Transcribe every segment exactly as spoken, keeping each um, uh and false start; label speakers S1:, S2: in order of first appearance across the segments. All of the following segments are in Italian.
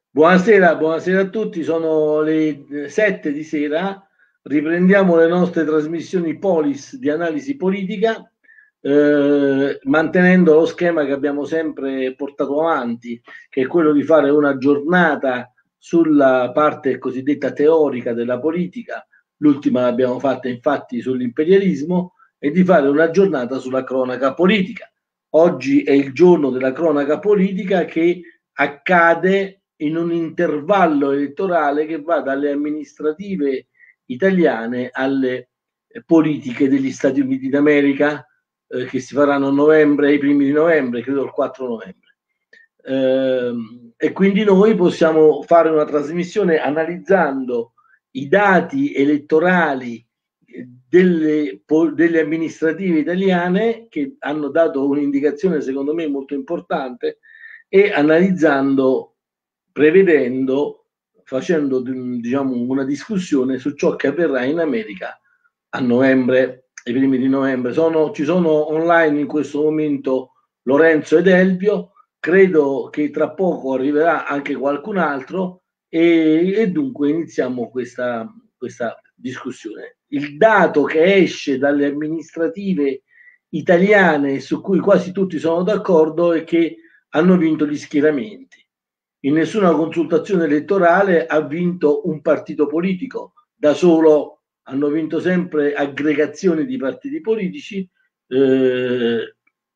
S1: Buonasera, buonasera a tutti, sono le sette di sera, riprendiamo le nostre trasmissioni Polis di analisi politica, eh, mantenendo lo schema che abbiamo sempre portato avanti, che è quello di fare una giornata sulla parte cosiddetta teorica della politica, l'ultima l'abbiamo fatta infatti sull'imperialismo, e di fare una giornata sulla cronaca politica. Oggi è il giorno della cronaca politica che accade in un intervallo elettorale che va dalle amministrative italiane alle politiche degli Stati Uniti d'America, eh, che si faranno a novembre, ai primi di novembre, credo il quattro novembre. Eh, e quindi noi possiamo fare una trasmissione analizzando i dati elettorali delle, delle amministrative italiane, che hanno dato un'indicazione secondo me molto importante, e analizzando, prevedendo, facendo diciamo una discussione su ciò che avverrà in America a novembre, ai primi di novembre. Sono, ci sono online in questo momento Lorenzo ed Elvio, credo che tra poco arriverà anche qualcun altro, e, e dunque iniziamo questa, questa discussione. Il dato che esce dalle amministrative italiane, su cui quasi tutti sono d'accordo, è che hanno vinto gli schieramenti. In nessuna consultazione elettorale ha vinto un partito politico da solo, hanno vinto sempre aggregazioni di partiti politici, eh,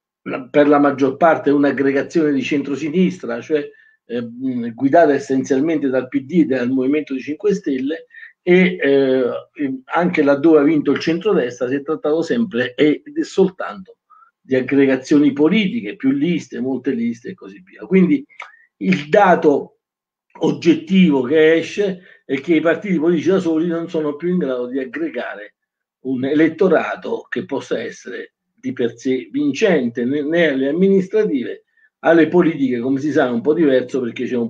S1: per la maggior parte un'aggregazione di centrosinistra, cioè eh, guidata essenzialmente dal P D e dal Movimento cinque Stelle, e eh, anche laddove ha vinto il centrodestra si è trattato sempre ed è soltanto di aggregazioni politiche, più liste, molte liste e così via. Quindi il dato oggettivo che esce è che i partiti politici da soli non sono più in grado di aggregare un elettorato che possa essere di per sé vincente, né alle amministrative. Alle politiche, come si sa, è un po' diverso, perché c'è un,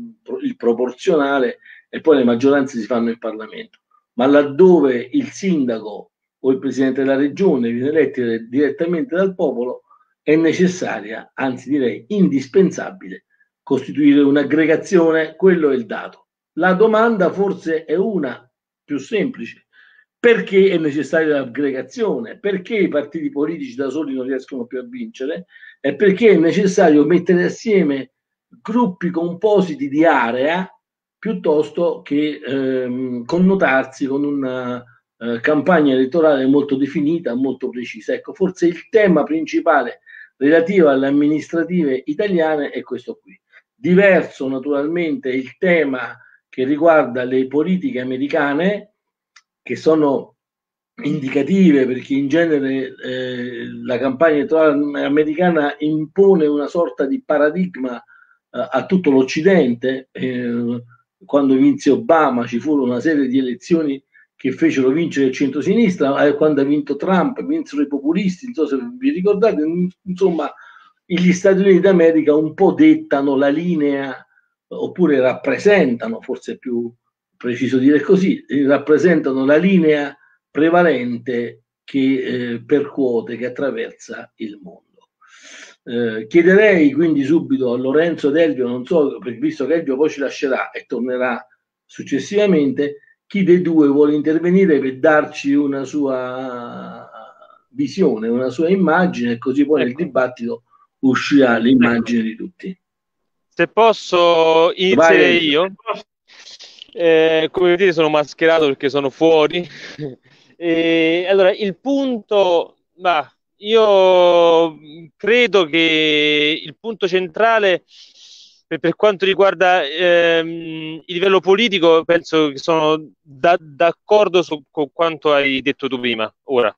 S1: il proporzionale e poi le maggioranze si fanno in Parlamento. Ma laddove il sindaco o il presidente della regione viene eletto direttamente dal popolo, è necessaria, anzi direi indispensabile, costituire un'aggregazione. Quello è il dato. La domanda forse è una più semplice: perché è necessaria l'aggregazione? Perché i partiti politici da soli non riescono più a vincere? E perché è necessario mettere assieme gruppi compositi di area piuttosto che ehm, connotarsi con una eh, campagna elettorale molto definita, molto precisa. Ecco, forse il tema principale relativo alle amministrative italiane è questo qui. Diverso naturalmente il tema che riguarda le politiche americane, che sono indicative, perché in genere eh, la campagna elettorale americana impone una sorta di paradigma eh, a tutto l'Occidente. Eh, quando vinse Obama ci furono una serie di elezioni che fecero vincere il centro-sinistra, eh, quando ha vinto Trump vinsero i populisti, non so se vi ricordate. Insomma, gli Stati Uniti d'America un po' dettano la linea, oppure rappresentano, forse è più preciso dire così, rappresentano la linea prevalente che eh, percuote, che attraversa il mondo. Eh, chiederei quindi subito a Lorenzo Delvio, non so, visto che Elvio poi ci lascerà e tornerà successivamente, chi dei due vuole intervenire per darci una sua visione, una sua immagine, e così poi nel
S2: Ecco.
S1: dibattito uscirà l'immagine di tutti.
S2: Se posso
S1: Vai,
S2: inizierei io, eh, come vedete sono mascherato perché sono fuori. E, allora, il punto, bah, io credo che il punto centrale per, per quanto riguarda ehm, il livello politico, penso che sono da, d'accordo su, con quanto hai detto tu prima, ora.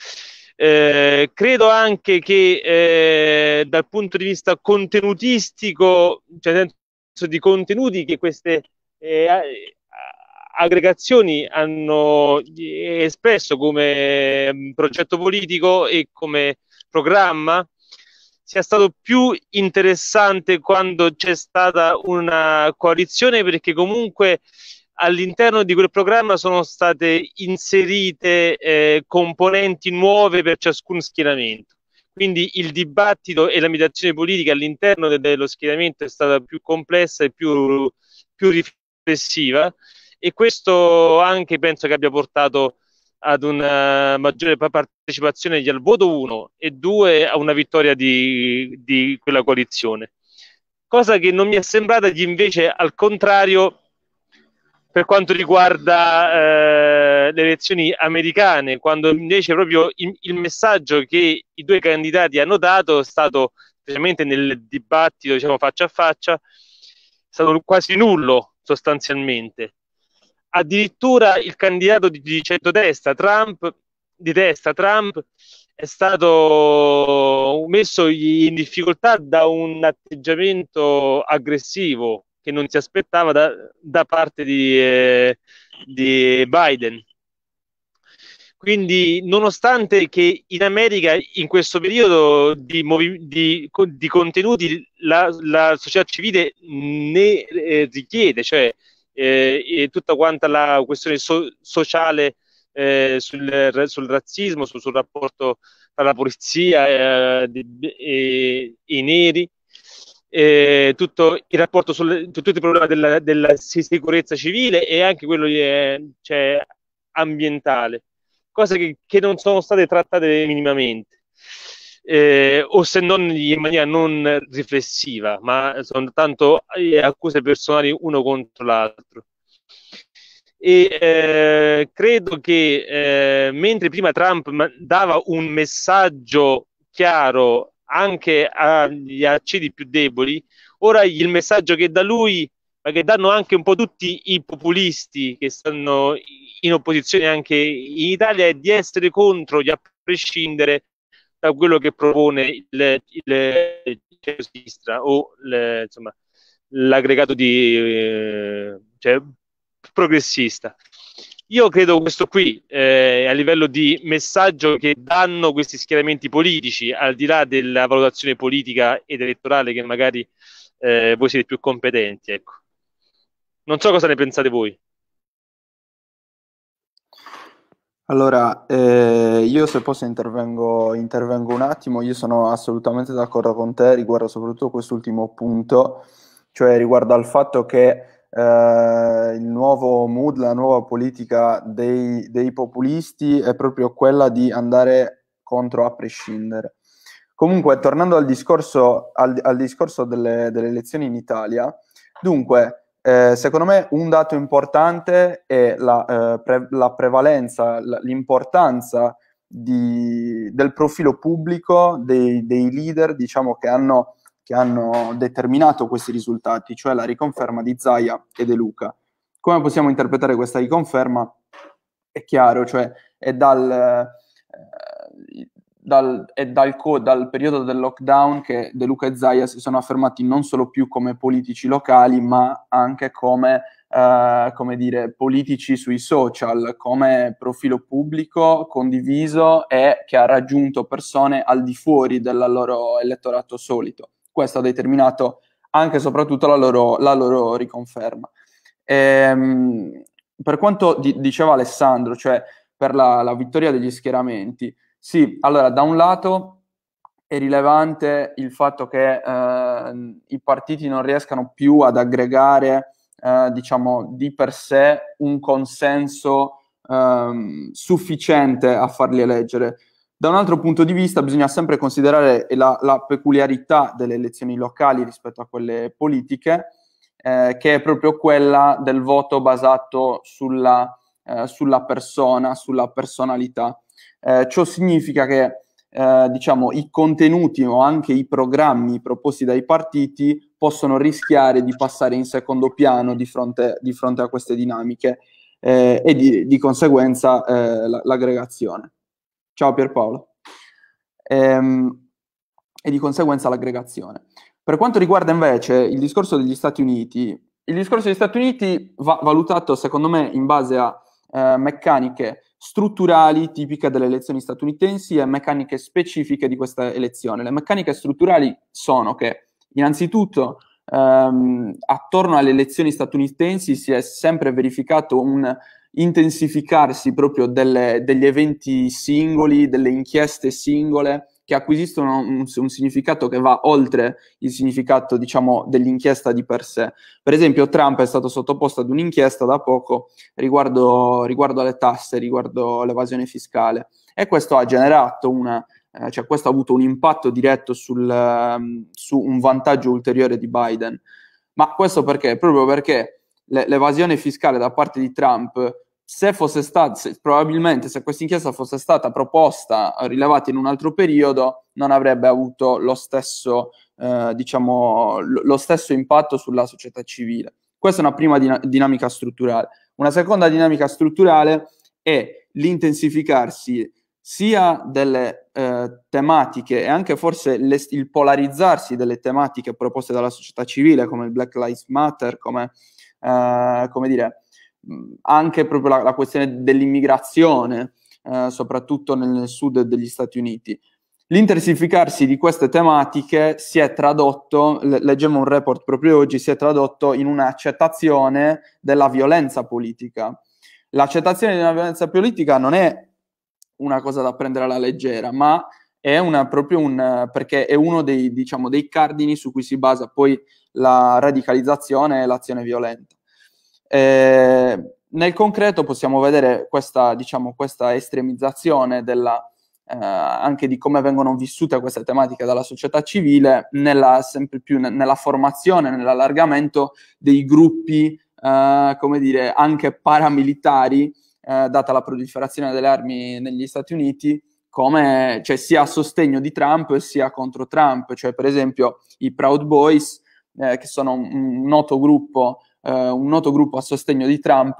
S2: Eh, credo anche che eh, dal punto di vista contenutistico, cioè nel senso di contenuti che queste eh, aggregazioni hanno espresso come progetto politico e come programma, sia stato più interessante quando c'è stata una coalizione, perché comunque all'interno di quel programma sono state inserite eh, componenti nuove per ciascun schieramento. Quindi il dibattito e la meditazione politica all'interno de- dello schieramento è stata più complessa e più più riflessiva, e questo anche penso che abbia portato ad una maggiore partecipazione al voto, uno, e due, a una vittoria di, di quella coalizione. Cosa che non mi è sembrata invece al contrario per quanto riguarda eh, le elezioni americane, quando invece proprio il, il messaggio che i due candidati hanno dato è stato, specialmente nel dibattito, diciamo, faccia a faccia, è stato quasi nullo sostanzialmente. Addirittura il candidato di, di centrodestra, Trump, di destra, Trump, è stato messo in difficoltà da un atteggiamento aggressivo che non si aspettava da, da parte di, eh, di Biden. Quindi, nonostante che in America in questo periodo di, movi- di, di contenuti la, la società civile ne eh, richiede, cioè eh, tutta quanta la questione so- sociale eh, sul, sul razzismo, sul, sul rapporto tra la polizia eh, e i neri, eh, tutto il rapporto sul tutto il problema della, della sicurezza civile e anche quello eh, cioè, ambientale, cose che, che non sono state trattate minimamente, eh, o se non in maniera non riflessiva, ma sono tanto eh, accuse personali uno contro l'altro. E eh, credo che eh, mentre prima Trump dava un messaggio chiaro anche agli accidi più deboli, ora il messaggio che da lui, ma che danno anche un po' tutti i populisti che stanno in opposizione anche in Italia, è di essere contro, a prescindere da quello che propone il, il, il sinistra o le, insomma, l'aggregato di eh, cioè, progressista. Io credo questo qui eh, a livello di messaggio che danno questi schieramenti politici, al di là della valutazione politica ed elettorale che magari eh, voi siete più competenti, ecco. Non so cosa ne pensate voi.
S3: Allora, eh, io se posso intervengo, intervengo un attimo. Io sono assolutamente d'accordo con te riguardo soprattutto quest'ultimo punto, cioè riguardo al fatto che eh, il nuovo mood, la nuova politica dei, dei populisti è proprio quella di andare contro a prescindere. Comunque, tornando al discorso, al, al discorso delle, delle elezioni in Italia, dunque, Eh, secondo me un dato importante è la, eh, pre- la prevalenza, l- l'importanza di, del profilo pubblico dei, dei leader, diciamo, che hanno, che hanno determinato questi risultati, cioè la riconferma di Zaia e De Luca. Come possiamo interpretare questa riconferma? È chiaro, cioè è dal... Eh, Dal, è dal, co- dal periodo del lockdown che De Luca e Zaia si sono affermati non solo più come politici locali, ma anche come, eh, come dire, politici sui social, come profilo pubblico condiviso e che ha raggiunto persone al di fuori del loro elettorato solito. Questo ha determinato anche e soprattutto la loro, la loro riconferma. Ehm, per quanto di- diceva Alessandro, cioè per la, la vittoria degli schieramenti, sì, allora da un lato è rilevante il fatto che eh, i partiti non riescano più ad aggregare, eh, diciamo, di per sé un consenso eh, sufficiente a farli eleggere. Da un altro punto di vista bisogna sempre considerare la, la peculiarità delle elezioni locali rispetto a quelle politiche, eh, che è proprio quella del voto basato sulla, eh, sulla persona, sulla personalità. Eh, ciò significa che eh, diciamo, i contenuti o anche i programmi proposti dai partiti possono rischiare di passare in secondo piano di fronte, di fronte a queste dinamiche eh, e di, di conseguenza eh, la, l'aggregazione. Ciao Pierpaolo. Ehm, e di conseguenza l'aggregazione. Per quanto riguarda invece il discorso degli Stati Uniti, il discorso degli Stati Uniti va valutato secondo me in base a eh, meccaniche strutturali tipiche delle elezioni statunitensi e meccaniche specifiche di questa elezione. Le meccaniche strutturali sono che innanzitutto ehm, attorno alle elezioni statunitensi si è sempre verificato un intensificarsi proprio delle, degli eventi singoli, delle inchieste singole che acquisiscono un, un significato che va oltre il significato, diciamo, dell'inchiesta di per sé. Per esempio, Trump è stato sottoposto ad un'inchiesta da poco riguardo, riguardo alle tasse, riguardo l'evasione fiscale, e questo ha generato una, eh, cioè questo ha avuto un impatto diretto sul, um, su un vantaggio ulteriore di Biden. Ma questo perché? Proprio perché le, l'evasione fiscale da parte di Trump, se fosse stata, se, probabilmente se questa inchiesta fosse stata proposta, rilevata in un altro periodo, non avrebbe avuto lo stesso, eh, diciamo, lo, lo stesso impatto sulla società civile. Questa è una prima din- dinamica strutturale. Una seconda dinamica strutturale è l'intensificarsi sia delle eh, tematiche e anche forse le, il polarizzarsi delle tematiche proposte dalla società civile, come il Black Lives Matter, come, eh, come dire, anche proprio la, la questione dell'immigrazione, eh, soprattutto nel, nel sud degli Stati Uniti. L'intensificarsi di queste tematiche si è tradotto, le, leggemmo un report proprio oggi, si è tradotto in un'accettazione della violenza politica. L'accettazione di una violenza politica non è una cosa da prendere alla leggera, ma è una, proprio un, perché è uno dei, diciamo, dei cardini su cui si basa poi la radicalizzazione e l'azione violenta. Eh, nel concreto possiamo vedere questa, diciamo, questa estremizzazione della, eh, anche di come vengono vissute queste tematiche dalla società civile, nella, sempre più ne, nella formazione, nell'allargamento dei gruppi, eh, come dire, anche paramilitari, eh, data la proliferazione delle armi negli Stati Uniti, come, cioè, sia a sostegno di Trump sia contro Trump. Cioè, per esempio, i Proud Boys, eh, che sono un, un noto gruppo Uh, un noto gruppo a sostegno di Trump,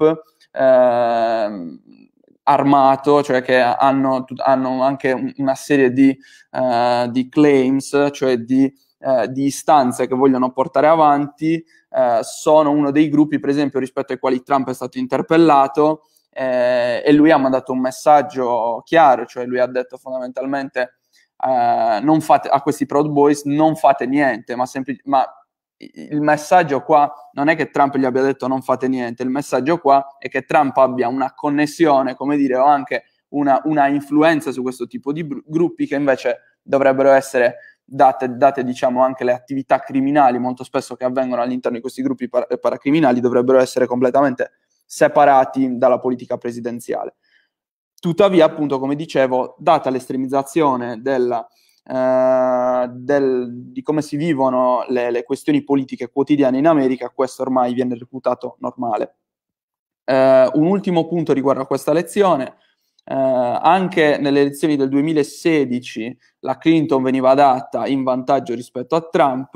S3: uh, armato, cioè che hanno, hanno anche una serie di, uh, di claims, cioè di, uh, di istanze che vogliono portare avanti, uh, sono uno dei gruppi, per esempio, rispetto ai quali Trump è stato interpellato, eh, e lui ha mandato un messaggio chiaro, cioè lui ha detto fondamentalmente uh, non fate, a questi Proud Boys non fate niente, ma, sempli- ma il messaggio qua non è che Trump gli abbia detto non fate niente, il messaggio qua è che Trump abbia una connessione, come dire, o anche una, una influenza su questo tipo di br- gruppi che invece dovrebbero essere date, date, diciamo, anche le attività criminali molto spesso che avvengono all'interno di questi gruppi par- paracriminali dovrebbero essere completamente separati dalla politica presidenziale. Tuttavia, appunto, come dicevo, data l'estremizzazione della Uh, del, di come si vivono le, le questioni politiche quotidiane in America, questo ormai viene reputato normale. Uh, un ultimo punto riguardo a questa elezione: uh, anche nelle elezioni del duemilasedici la Clinton veniva data in vantaggio rispetto a Trump,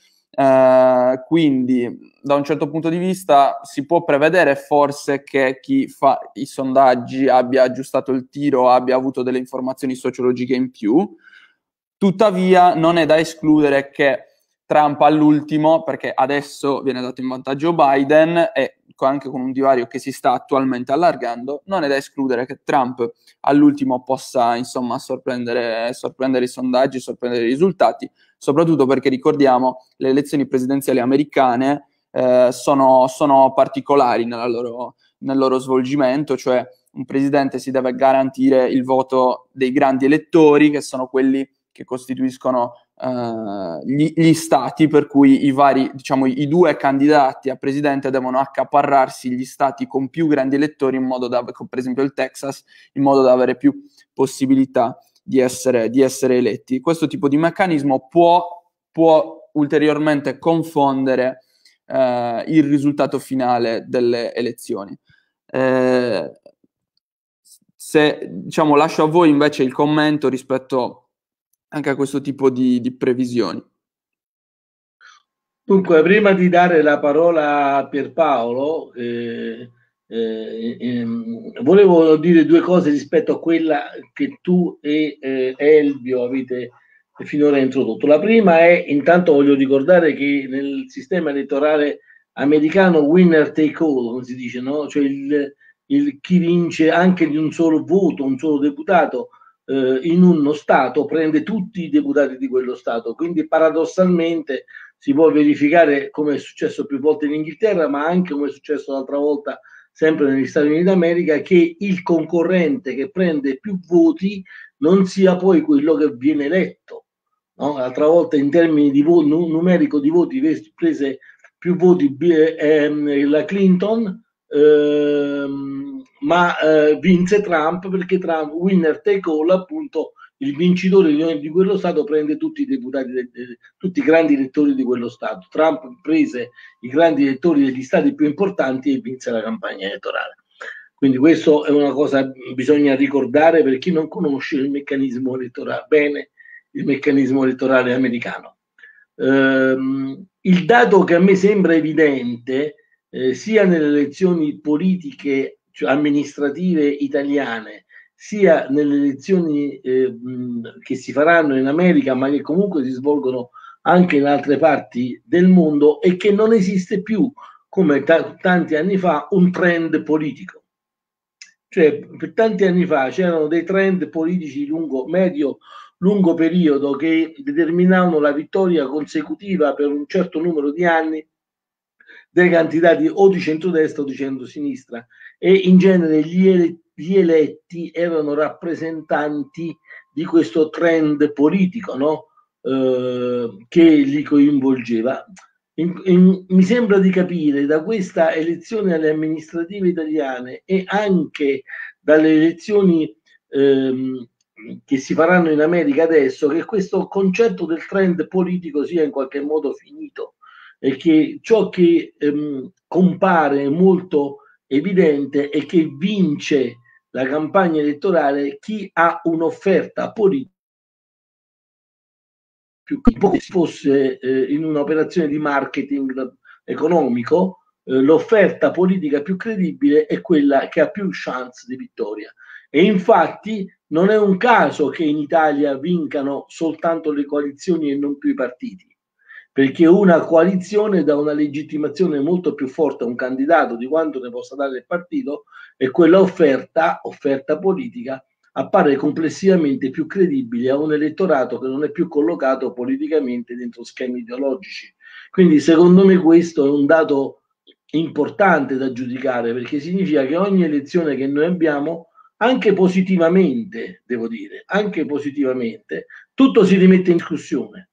S3: uh, quindi da un certo punto di vista si può prevedere forse che chi fa i sondaggi abbia aggiustato il tiro, abbia avuto delle informazioni sociologiche in più. Tuttavia non è da escludere che Trump all'ultimo, perché adesso viene dato in vantaggio Biden e anche con un divario che si sta attualmente allargando, non è da escludere che Trump all'ultimo possa, insomma, sorprendere, sorprendere i sondaggi, sorprendere i risultati, soprattutto perché, ricordiamo, le elezioni presidenziali americane eh, sono, sono particolari nella loro, nel loro svolgimento, cioè un presidente si deve garantire il voto dei grandi elettori, che sono quelli che costituiscono uh, gli, gli stati, per cui i vari, diciamo, i due candidati a presidente devono accaparrarsi gli stati con più grandi elettori, in modo da, per esempio il Texas, in modo da avere più possibilità di essere, di essere eletti. Questo tipo di meccanismo può, può ulteriormente confondere uh, il risultato finale delle elezioni. Eh, se, diciamo, lascio a voi invece il commento rispetto anche a questo tipo di, di previsioni.
S1: Dunque, prima di dare la parola a Pierpaolo, eh, eh, ehm, volevo dire due cose rispetto a quella che tu e eh, Elvio avete finora introdotto. La prima è, intanto voglio ricordare che nel sistema elettorale americano winner take all, come si dice, no? Cioè il, il, chi vince anche di un solo voto, un solo deputato, eh, in uno Stato prende tutti i deputati di quello Stato, quindi paradossalmente si può verificare, come è successo più volte in Inghilterra, ma anche come è successo l'altra volta sempre negli Stati Uniti d'America, che il concorrente che prende più voti non sia poi quello che viene eletto. No? L'altra volta in termini di vo- numerico di voti prese più voti ehm, la Clinton, ehm, ma eh, vinse Trump, perché Trump, winner take all, appunto, il vincitore di, di quello Stato prende tutti i deputati, de, de, tutti i grandi elettori di quello Stato. Trump prese i grandi elettori degli Stati più importanti e vinse la campagna elettorale. Quindi questo è una cosa che bisogna ricordare per chi non conosce il meccanismo elettorale bene, il meccanismo elettorale americano. Ehm, il dato che a me sembra evidente, eh, sia nelle elezioni politiche, cioè amministrative italiane, sia nelle elezioni eh, mh, che si faranno in America, ma che comunque si svolgono anche in altre parti del mondo, è che non esiste più, come t- tanti anni fa, un trend politico. Cioè, per tanti anni fa c'erano dei trend politici lungo, medio, lungo periodo che determinavano la vittoria consecutiva per un certo numero di anni dei candidati o di centrodestra o di centrosinistra, e in genere gli, ele- gli eletti erano rappresentanti di questo trend politico, no? Eh, che li coinvolgeva. In, in, mi sembra di capire da questa elezione alle amministrative italiane e anche dalle elezioni ehm, che si faranno in America adesso, che questo concetto del trend politico sia in qualche modo finito, e che ciò che ehm, compare molto evidente è che vince la campagna elettorale chi ha un'offerta politica più che fosse eh, in un'operazione di marketing economico, eh, l'offerta politica più credibile è quella che ha più chance di vittoria. E infatti non è un caso che in Italia vincano soltanto le coalizioni e non più i partiti, perché una coalizione dà una legittimazione molto più forte a un candidato di quanto ne possa dare il partito, e quella offerta, offerta politica, appare complessivamente più credibile a un elettorato che non è più collocato politicamente dentro schemi ideologici. Quindi secondo me questo è un dato importante da giudicare, perché significa che ogni elezione che noi abbiamo, anche positivamente, devo dire, anche positivamente, tutto si rimette in discussione.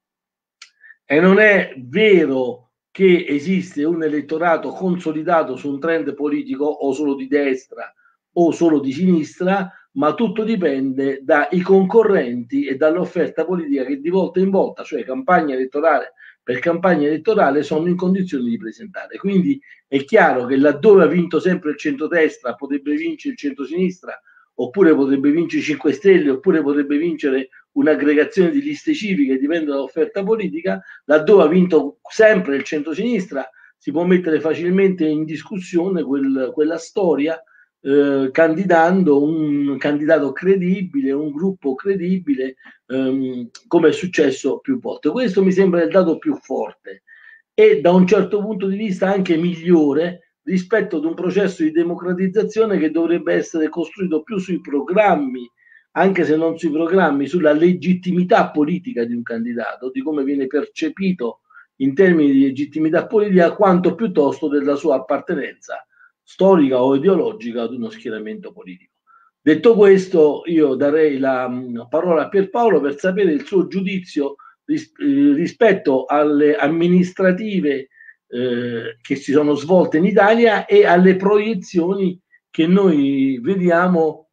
S1: E non è vero che esiste un elettorato consolidato su un trend politico o solo di destra o solo di sinistra, ma tutto dipende dai concorrenti e dall'offerta politica che di volta in volta, cioè campagna elettorale per campagna elettorale, sono in condizioni di presentare. Quindi è chiaro che laddove ha vinto sempre il centrodestra potrebbe vincere il centrosinistra, oppure potrebbe vincere i cinque Stelle, oppure potrebbe vincere un'aggregazione di liste civiche, dipende dall'offerta politica. Laddove ha vinto sempre il centrosinistra si può mettere facilmente in discussione quel, quella storia, eh, candidando un candidato credibile, un gruppo credibile, ehm, come è successo più volte. Questo mi sembra il dato più forte e da un certo punto di vista anche migliore rispetto ad un processo di democratizzazione che dovrebbe essere costruito più sui programmi, anche se non sui programmi, sulla legittimità politica di un candidato, di come viene percepito in termini di legittimità politica, quanto piuttosto della sua appartenenza storica o ideologica ad uno schieramento politico. Detto questo, io darei la mh, parola a Pierpaolo per sapere il suo giudizio ris- eh, rispetto alle amministrative eh, che si sono svolte in Italia e alle proiezioni che noi vediamo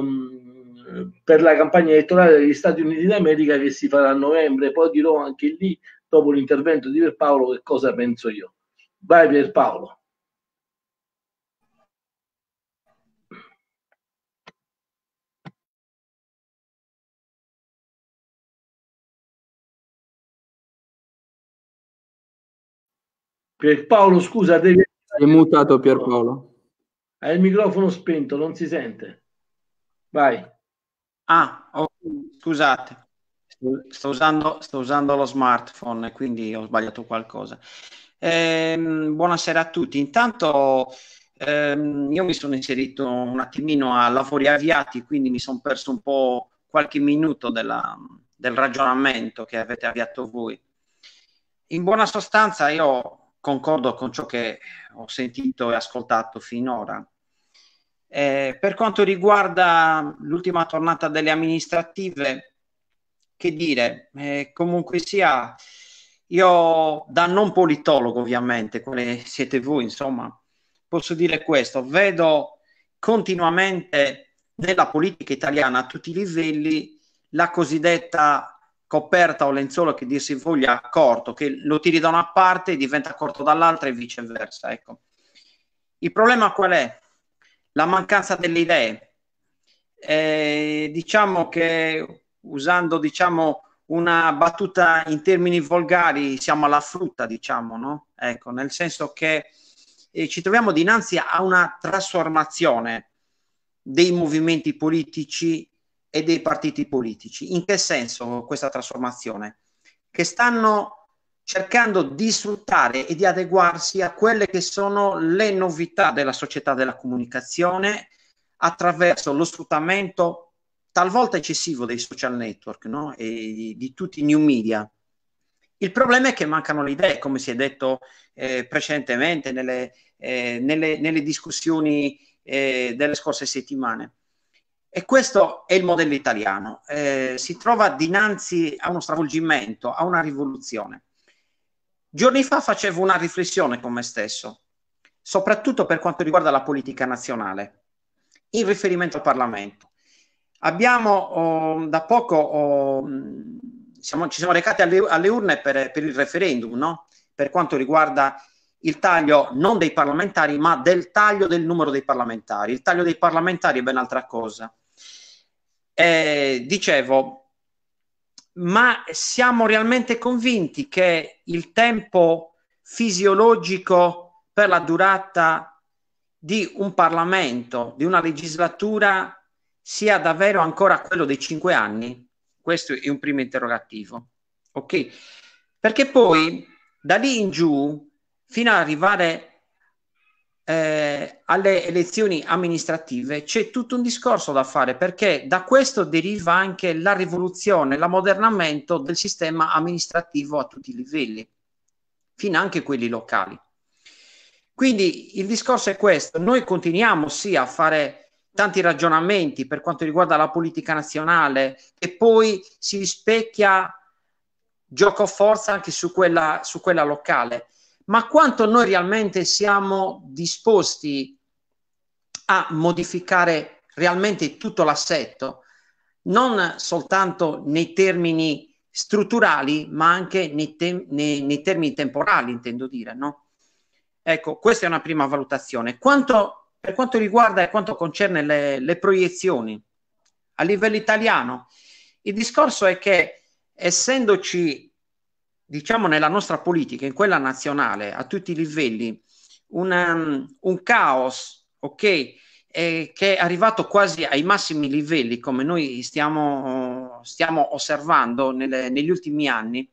S1: um, per la campagna elettorale degli Stati Uniti d'America che si farà a novembre. Poi dirò anche lì, dopo l'intervento di Pierpaolo, che cosa penso io. Vai Pierpaolo. Pierpaolo, scusa, devi...
S3: È mutato Pierpaolo.
S1: Hai il microfono spento, non si sente. Vai.
S4: Ah, oh, scusate, sto, sto, usando, sto usando lo smartphone, quindi ho sbagliato qualcosa. Ehm, buonasera a tutti. Intanto ehm, io mi sono inserito un attimino a lavori avviati, quindi mi sono perso un po' qualche minuto della, del ragionamento che avete avviato voi. In buona sostanza io concordo con ciò che ho sentito e ascoltato finora. Eh, per quanto riguarda l'ultima tornata delle amministrative, che dire, eh, comunque sia, io da non politologo ovviamente, come siete voi, insomma, posso dire questo, vedo continuamente nella politica italiana a tutti i livelli la cosiddetta coperta o lenzuolo, che dir si voglia, corto, che lo tiri da una parte e diventa corto dall'altra e viceversa. Ecco. Il problema qual è? La mancanza delle idee. Eh, diciamo che, usando diciamo una battuta in termini volgari, siamo alla frutta, diciamo, no? Ecco, nel senso che eh, ci troviamo dinanzi a una trasformazione dei movimenti politici e dei partiti politici. In che senso questa trasformazione? Che stanno cercando di sfruttare e di adeguarsi a quelle che sono le novità della società della comunicazione attraverso lo sfruttamento talvolta eccessivo dei social network, no? E di, di tutti i new media. Il problema è che mancano le idee, come si è detto eh, precedentemente nelle, eh, nelle, nelle discussioni eh, delle scorse settimane. E questo è il modello italiano. Eh, si trova dinanzi a uno stravolgimento, a una rivoluzione. Giorni fa facevo una riflessione con me stesso, soprattutto per quanto riguarda la politica nazionale, in riferimento al Parlamento. Abbiamo oh, da poco oh, siamo, ci siamo recati alle, alle urne per, per il referendum, no? Per quanto riguarda il taglio non dei parlamentari, ma del taglio del numero dei parlamentari. Il taglio dei parlamentari è ben altra cosa. Eh, dicevo, ma siamo realmente convinti che il tempo fisiologico per la durata di un Parlamento, di una legislatura, sia davvero ancora quello dei cinque anni? Questo è un primo interrogativo, ok? Perché poi da lì in giù, fino ad arrivare eh, alle elezioni amministrative, c'è tutto un discorso da fare, perché da questo deriva anche la rivoluzione, l'ammodernamento del sistema amministrativo a tutti i livelli, fino anche quelli locali. Quindi il discorso è questo: noi continuiamo sì a fare tanti ragionamenti per quanto riguarda la politica nazionale, e poi si rispecchia gioco forza anche su quella, su quella locale, ma quanto noi realmente siamo disposti a modificare realmente tutto l'assetto, non soltanto nei termini strutturali, ma anche nei, te- nei, nei termini temporali, intendo dire, no? Ecco, questa è una prima valutazione. Quanto, per quanto riguarda e quanto concerne le, le proiezioni a livello italiano, il discorso è che, essendoci, diciamo, nella nostra politica, in quella nazionale, a tutti i livelli, un, um, un caos, ok, eh, che è arrivato quasi ai massimi livelli, come noi stiamo, stiamo osservando nelle, negli ultimi anni,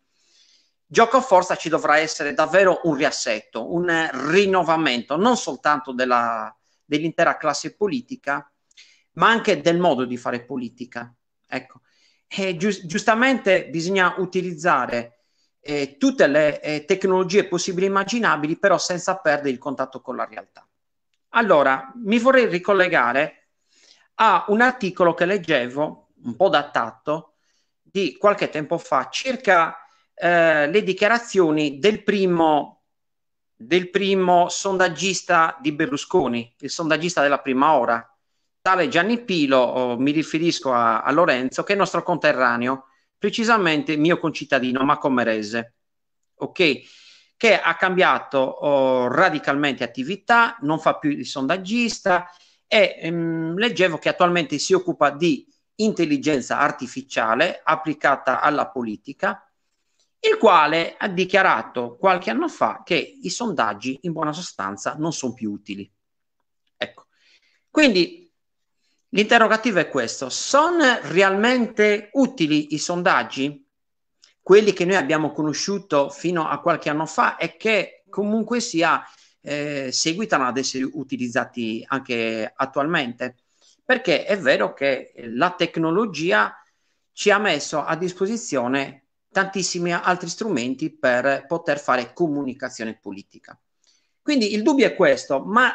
S4: gioco forza ci dovrà essere davvero un riassetto, un rinnovamento, non soltanto della, dell'intera classe politica, ma anche del modo di fare politica. Ecco. E giu- giustamente bisogna utilizzare eh, tutte le eh, tecnologie possibili e immaginabili, però senza perdere il contatto con la realtà. Allora, mi vorrei ricollegare a un articolo che leggevo, un po' datato, di qualche tempo fa, circa eh, le dichiarazioni del primo, del primo sondaggista di Berlusconi, il sondaggista della prima ora, tale Gianni Pilo. Oh, mi riferisco a, a Lorenzo, che è nostro conterraneo, precisamente mio concittadino macomerese, ok? Che ha cambiato oh, radicalmente attività, non fa più il sondaggista e ehm, leggevo che attualmente si occupa di intelligenza artificiale applicata alla politica, il quale ha dichiarato qualche anno fa che i sondaggi in buona sostanza non sono più utili. Ecco, quindi l'interrogativo è questo: sono realmente utili i sondaggi, quelli che noi abbiamo conosciuto fino a qualche anno fa e che comunque sia eh, seguitano ad essere utilizzati anche attualmente? Perché è vero che la tecnologia ci ha messo a disposizione tantissimi altri strumenti per poter fare comunicazione politica. Quindi il dubbio è questo: ma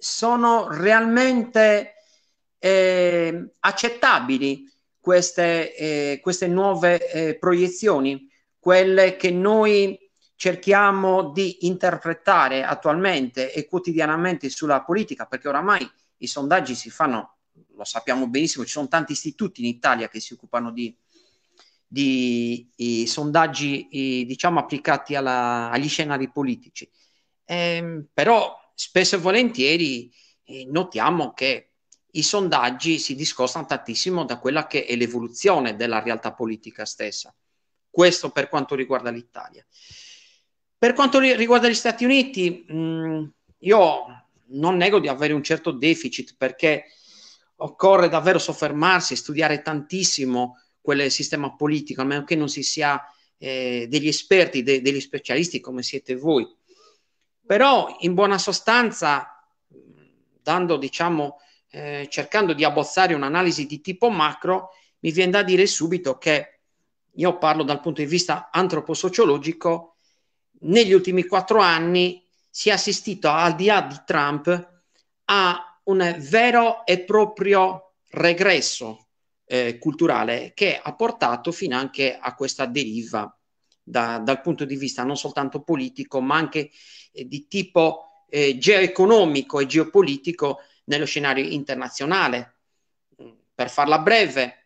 S4: sono realmente eh, accettabili queste, eh, queste nuove eh, proiezioni, quelle che noi cerchiamo di interpretare attualmente e quotidianamente sulla politica, perché oramai i sondaggi si fanno, lo sappiamo benissimo, ci sono tanti istituti in Italia che si occupano di, di i sondaggi i, diciamo applicati alla, agli scenari politici. Eh, però spesso e volentieri eh, notiamo che i sondaggi si discostano tantissimo da quella che è l'evoluzione della realtà politica stessa. Questo per quanto riguarda l'Italia. Per quanto riguarda gli Stati Uniti, mh, io non nego di avere un certo deficit, perché occorre davvero soffermarsi e studiare tantissimo quel sistema politico, a meno che non si sia eh, degli esperti, de- degli specialisti come siete voi. Però in buona sostanza, dando, diciamo, eh, cercando di abbozzare un'analisi di tipo macro, mi viene da dire subito che io parlo dal punto di vista antroposociologico. Negli ultimi quattro anni si è assistito, al di là di Trump, a un vero e proprio regresso eh, culturale che ha portato fino anche a questa deriva da, dal punto di vista non soltanto politico, ma anche eh, di tipo eh, geoeconomico e geopolitico nello scenario internazionale. Per farla breve,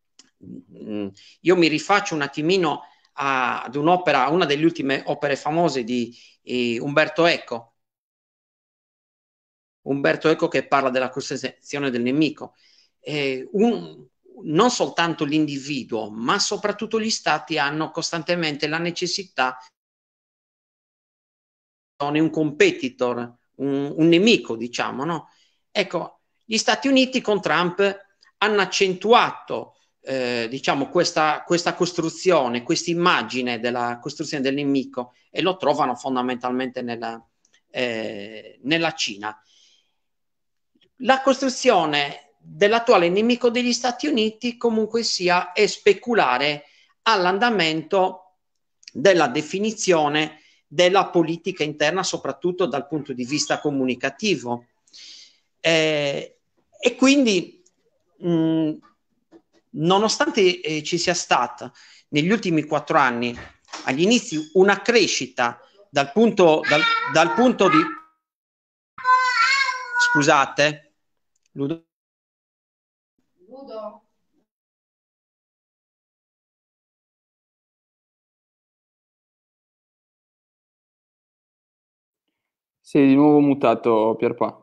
S4: io mi rifaccio un attimino a, ad un'opera, una delle ultime opere famose di eh, Umberto Eco. Umberto Eco che parla della costrizione del nemico. Eh, un, non soltanto l'individuo, ma soprattutto gli stati hanno costantemente la necessità di un competitor, un, un nemico, diciamo, no? Ecco, gli Stati Uniti con Trump hanno accentuato Eh, diciamo questa, questa costruzione, questa immagine della costruzione del nemico, e lo trovano fondamentalmente nella, eh, nella Cina. La costruzione dell'attuale nemico degli Stati Uniti comunque sia è speculare all'andamento della definizione della politica interna, soprattutto dal punto di vista comunicativo. Eh, e quindi mh, nonostante eh, ci sia stata negli ultimi quattro anni agli inizi una crescita dal punto, dal, dal punto di scusate Ludo Ludo
S3: sei di nuovo mutato, Pierpa.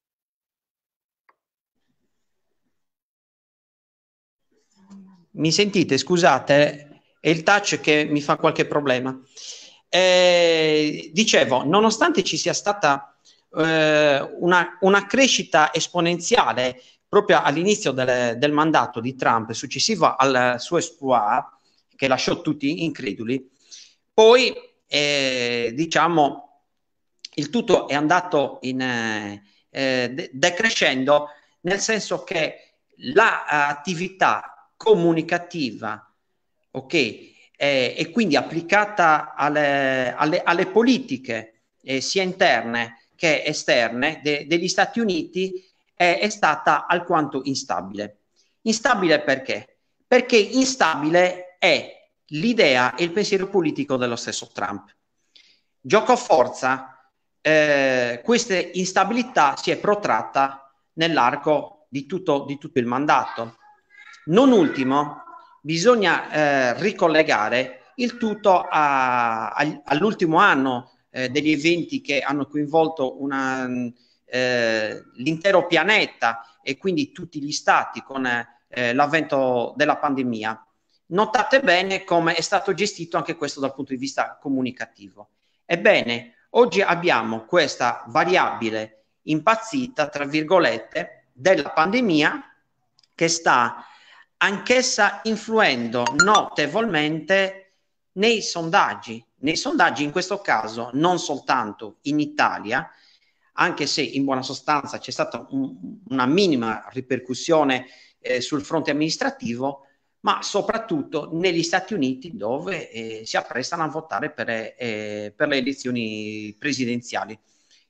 S4: Mi sentite? Scusate, è il touch che mi fa qualche problema. Eh, dicevo, nonostante ci sia stata eh, una, una crescita esponenziale proprio all'inizio del, del mandato di Trump, successivo al suo exploit, che lasciò tutti increduli, poi eh, diciamo il tutto è andato in, eh, de- decrescendo, nel senso che l'attività comunicativa, ok, eh, e quindi applicata alle, alle, alle politiche eh, sia interne che esterne de, degli Stati Uniti è, è stata alquanto instabile. Instabile perché? Perché instabile è l'idea e il pensiero politico dello stesso Trump. Gioco forza, eh, questa instabilità si è protratta nell'arco di tutto, di tutto il mandato. Non ultimo, bisogna eh, ricollegare il tutto a, a, all'ultimo anno eh, degli eventi che hanno coinvolto una, eh, l'intero pianeta e quindi tutti gli stati con eh, l'avvento della pandemia. Notate bene come è stato gestito anche questo dal punto di vista comunicativo. Ebbene, oggi abbiamo questa variabile impazzita, tra virgolette, della pandemia che sta anch'essa influendo notevolmente nei sondaggi. Nei sondaggi in questo caso non soltanto in Italia, anche se in buona sostanza c'è stata un, una minima ripercussione eh, sul fronte amministrativo, ma soprattutto negli Stati Uniti, dove eh, si apprestano a votare per, eh, per le elezioni presidenziali.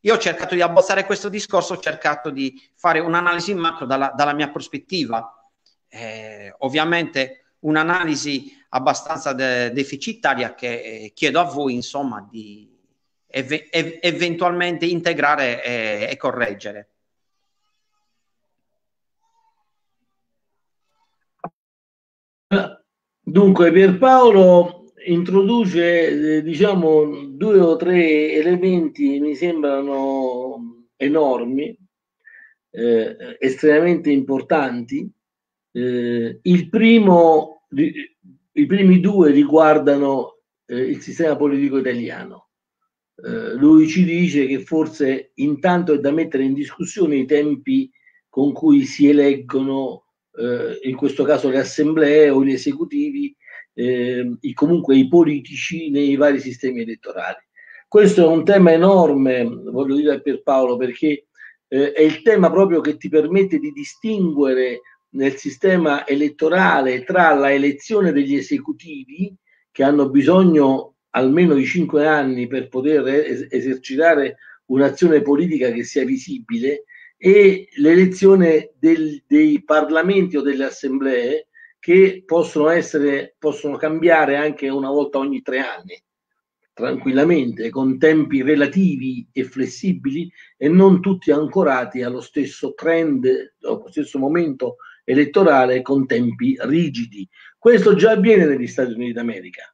S4: io ho cercato di abbozzare questo discorso, ho cercato di fare un'analisi macro dalla, dalla mia prospettiva. Eh, ovviamente un'analisi abbastanza de- deficitaria che eh, chiedo a voi, insomma, di ev- ev- eventualmente integrare e, e correggere.
S1: Dunque, Pierpaolo introduce, eh, diciamo, due o tre elementi, mi sembrano enormi, eh, estremamente importanti. Eh, il primo, i primi due riguardano eh, il sistema politico italiano. Eh, lui ci dice che forse intanto è da mettere in discussione i tempi con cui si eleggono, eh, in questo caso le assemblee o gli esecutivi, eh, i, comunque i politici nei vari sistemi elettorali. Questo è un tema enorme, voglio dire a Pierpaolo, perché eh, è il tema proprio che ti permette di distinguere nel sistema elettorale tra la elezione degli esecutivi, che hanno bisogno almeno di cinque anni per poter es- esercitare un'azione politica che sia visibile, e l'elezione del, dei parlamenti o delle assemblee, che possono essere, possono cambiare anche una volta ogni tre anni, tranquillamente, con tempi relativi e flessibili e non tutti ancorati allo stesso trend, allo stesso momento elettorale, con tempi rigidi. Questo già avviene negli Stati Uniti d'America.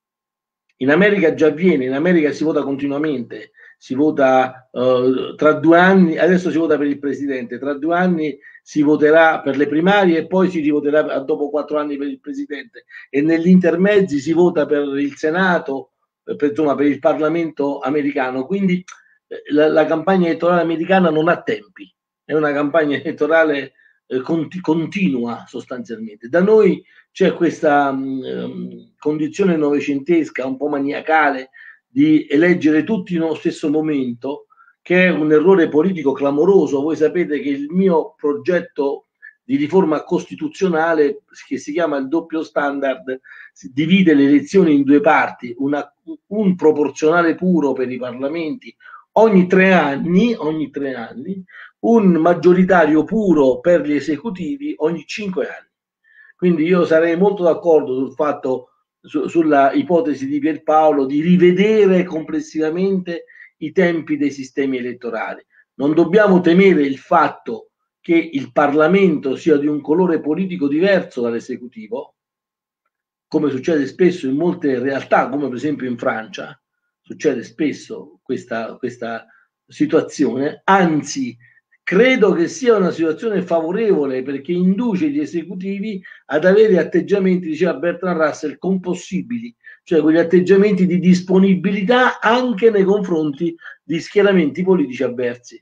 S1: In America già avviene, in America si vota continuamente, si vota uh, tra due anni, adesso si vota per il presidente, tra due anni si voterà per le primarie e poi si rivoterà dopo quattro anni per il presidente, e negli intermezzi si vota per il Senato, per, insomma, per il Parlamento americano. Quindi la, la campagna elettorale americana non ha tempi, è una campagna elettorale eh, conti, continua sostanzialmente. Da noi c'è questa mh, condizione novecentesca, un po' maniacale, di eleggere tutti nello stesso momento, che è un errore politico clamoroso. Voi sapete che il mio progetto di riforma costituzionale, che si chiama il doppio standard, divide le elezioni in due parti: una, un proporzionale puro per i parlamenti ogni tre anni, ogni tre anni, un maggioritario puro per gli esecutivi ogni cinque anni. Quindi io sarei molto d'accordo sul fatto, su, sulla ipotesi di Pierpaolo, di rivedere complessivamente i tempi dei sistemi elettorali. Non dobbiamo temere il fatto che il Parlamento sia di un colore politico diverso dall'esecutivo, come succede spesso in molte realtà, come per esempio in Francia, succede spesso questa, questa situazione. Anzi, credo che sia una situazione favorevole, perché induce gli esecutivi ad avere atteggiamenti, diceva Bertrand Russell, compossibili, cioè quegli atteggiamenti di disponibilità anche nei confronti di schieramenti politici avversi,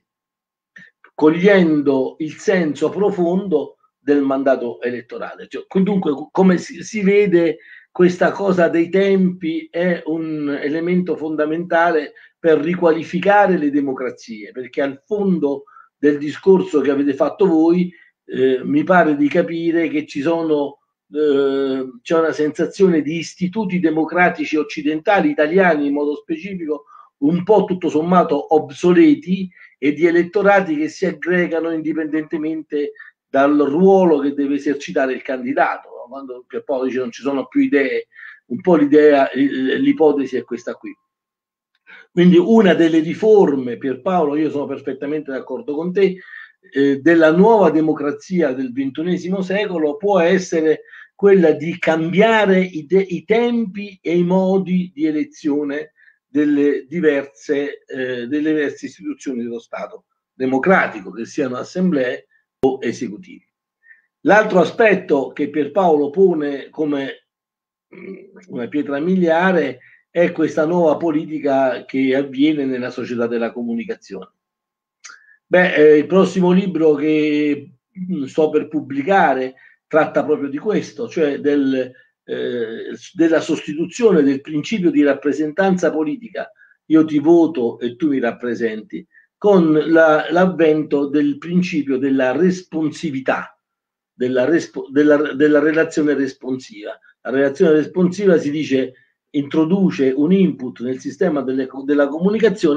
S1: cogliendo il senso profondo del mandato elettorale. Cioè, dunque, come si, si vede, questa cosa dei tempi è un elemento fondamentale per riqualificare le democrazie, perché al fondo del discorso che avete fatto voi eh, mi pare di capire che ci sono eh, c'è una sensazione di istituti democratici occidentali, italiani in modo specifico, un po' tutto sommato obsoleti, e di elettorati che si aggregano indipendentemente dal ruolo che deve esercitare il candidato. Quando Pierpaolo dice non ci sono più idee, un po' l'idea, l'ipotesi è questa qui. Quindi una delle riforme, Pierpaolo, io sono perfettamente d'accordo con te, eh, della nuova democrazia del ventunesimo secolo può essere quella di cambiare i, de- i tempi e i modi di elezione delle diverse, eh, delle diverse istituzioni dello Stato democratico, che siano assemblee o esecutivi. L'altro aspetto che Pierpaolo pone come una pietra miliare è questa nuova politica che avviene nella società della comunicazione. Beh, eh, il prossimo libro che sto per pubblicare tratta proprio di questo, cioè del, eh, della sostituzione del principio di rappresentanza politica, io ti voto e tu mi rappresenti, con la, l'avvento del principio della responsività, della, respo, della, della relazione responsiva. La relazione responsiva, si dice, introduce un input nel sistema delle, della comunicazione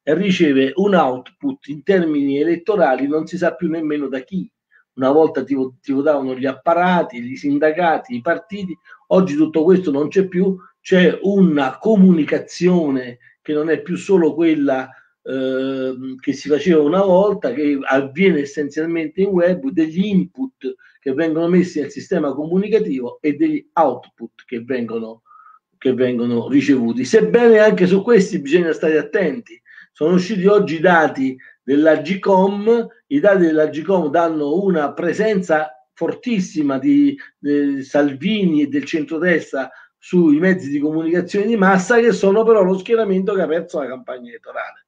S1: e riceve un output in termini elettorali non si sa più nemmeno da chi. Una volta ti, ti votavano gli apparati, i sindacati, i partiti, oggi tutto questo non c'è più, c'è una comunicazione che non è più solo quella eh, che si faceva una volta, che avviene essenzialmente in web, degli input che vengono messi nel sistema comunicativo e degli output che vengono, che vengono ricevuti. Sebbene anche su questi bisogna stare attenti. Sono usciti oggi i dati dell'Agcom, i dati dell'Agcom danno una presenza fortissima di, di Salvini e del centrodestra sui mezzi di comunicazione di massa, che sono però lo schieramento che ha perso la campagna elettorale.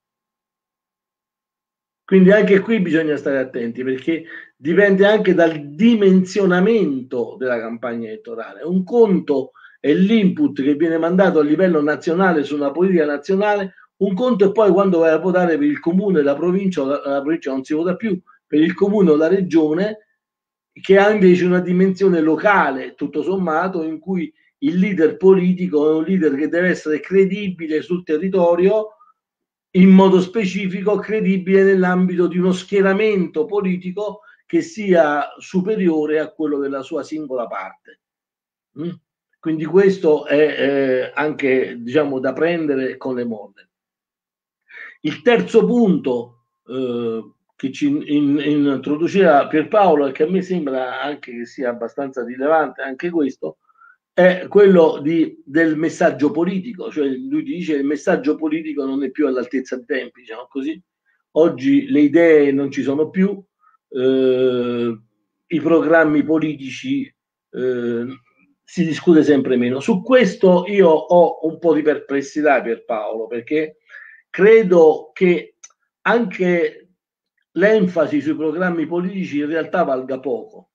S1: Quindi anche qui bisogna stare attenti, perché dipende anche dal dimensionamento della campagna elettorale. Un conto è l'input che viene mandato a livello nazionale su una politica nazionale, un conto è poi quando vai a votare per il comune, la provincia, la, la provincia non si vota più, per il comune o la regione, che ha invece una dimensione locale, tutto sommato, in cui il leader politico è un leader che deve essere credibile sul territorio, in modo specifico credibile nell'ambito di uno schieramento politico che sia superiore a quello della sua singola parte. Mm? Quindi questo è eh, anche, diciamo, da prendere con le molle. Il terzo punto eh, che ci in, in, introduceva Pierpaolo, e che a me sembra anche che sia abbastanza rilevante anche questo, è quello di, del messaggio politico. Cioè lui dice che il messaggio politico non è più all'altezza dei tempi, diciamo così. Oggi le idee non ci sono più, eh, i programmi politici eh, si discute sempre meno. Su questo io ho un po' di perplessità, Pierpaolo, perché credo che anche l'enfasi sui programmi politici in realtà valga poco.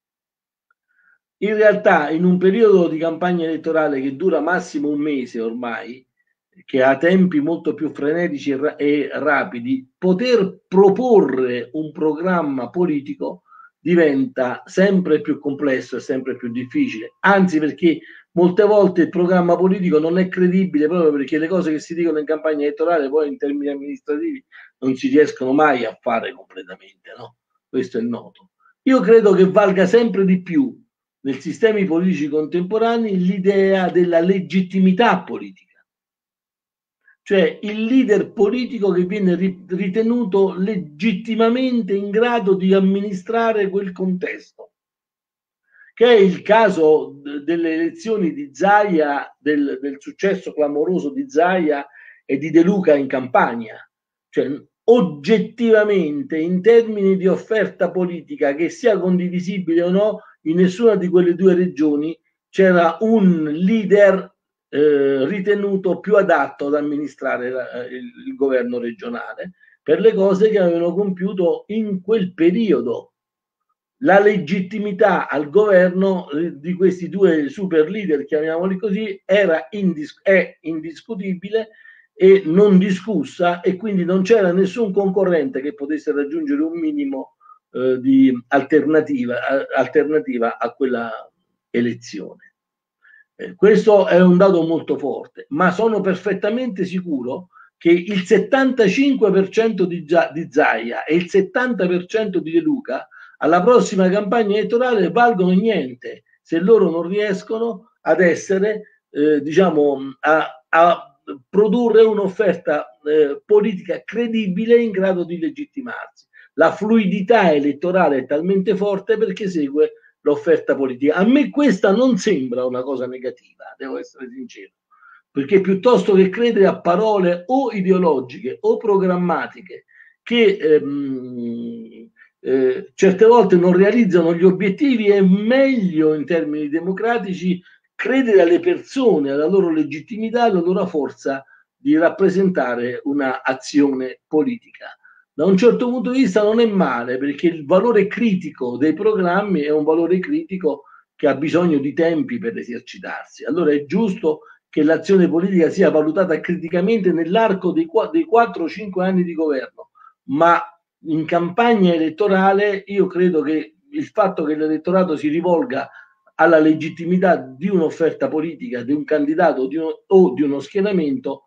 S1: In realtà, in un periodo di campagna elettorale che dura massimo un mese ormai, che ha tempi molto più frenetici e, ra- e rapidi, poter proporre un programma politico diventa sempre più complesso e sempre più difficile. Anzi, perché molte volte il programma politico non è credibile, proprio perché le cose che si dicono in campagna elettorale poi in termini amministrativi non si riescono mai a fare completamente, no? Questo è noto. Io credo che valga sempre di più nei sistemi politici contemporanei l'idea della legittimità politica, cioè il leader politico che viene ritenuto legittimamente in grado di amministrare quel contesto, che è il caso delle elezioni di Zaia, del, del successo clamoroso di Zaia e di De Luca in Campania. Cioè, oggettivamente, in termini di offerta politica, che sia condivisibile o no, in nessuna di quelle due regioni c'era un leader eh, ritenuto più adatto ad amministrare la, il, il governo regionale per le cose che avevano compiuto in quel periodo. La legittimità al governo di questi due super leader, chiamiamoli così, era indis- è indiscutibile e non discussa, e quindi non c'era nessun concorrente che potesse raggiungere un minimo eh, di alternativa, alternativa a quella elezione. Eh, questo è un dato molto forte, ma sono perfettamente sicuro che il settantacinque per cento di, di Zaia e il settanta per cento di De Luca alla prossima campagna elettorale valgono niente se loro non riescono ad essere, eh, diciamo, a, a produrre un'offerta eh, politica credibile in grado di legittimarsi. La fluidità elettorale è talmente forte perché segue l'offerta politica. A me questa non sembra una cosa negativa, devo essere sincero, perché piuttosto che credere a parole o ideologiche o programmatiche che ehm, eh, certe volte non realizzano gli obiettivi, è meglio in termini democratici credere alle persone, alla loro legittimità, alla loro forza di rappresentare una azione politica. Da un certo punto di vista non è male, perché il valore critico dei programmi è un valore critico che ha bisogno di tempi per esercitarsi. Allora è giusto che l'azione politica sia valutata criticamente nell'arco dei quattro o cinque anni di governo, ma in campagna elettorale io credo che il fatto che l'elettorato si rivolga alla legittimità di un'offerta politica, di un candidato di uno, o di uno schieramento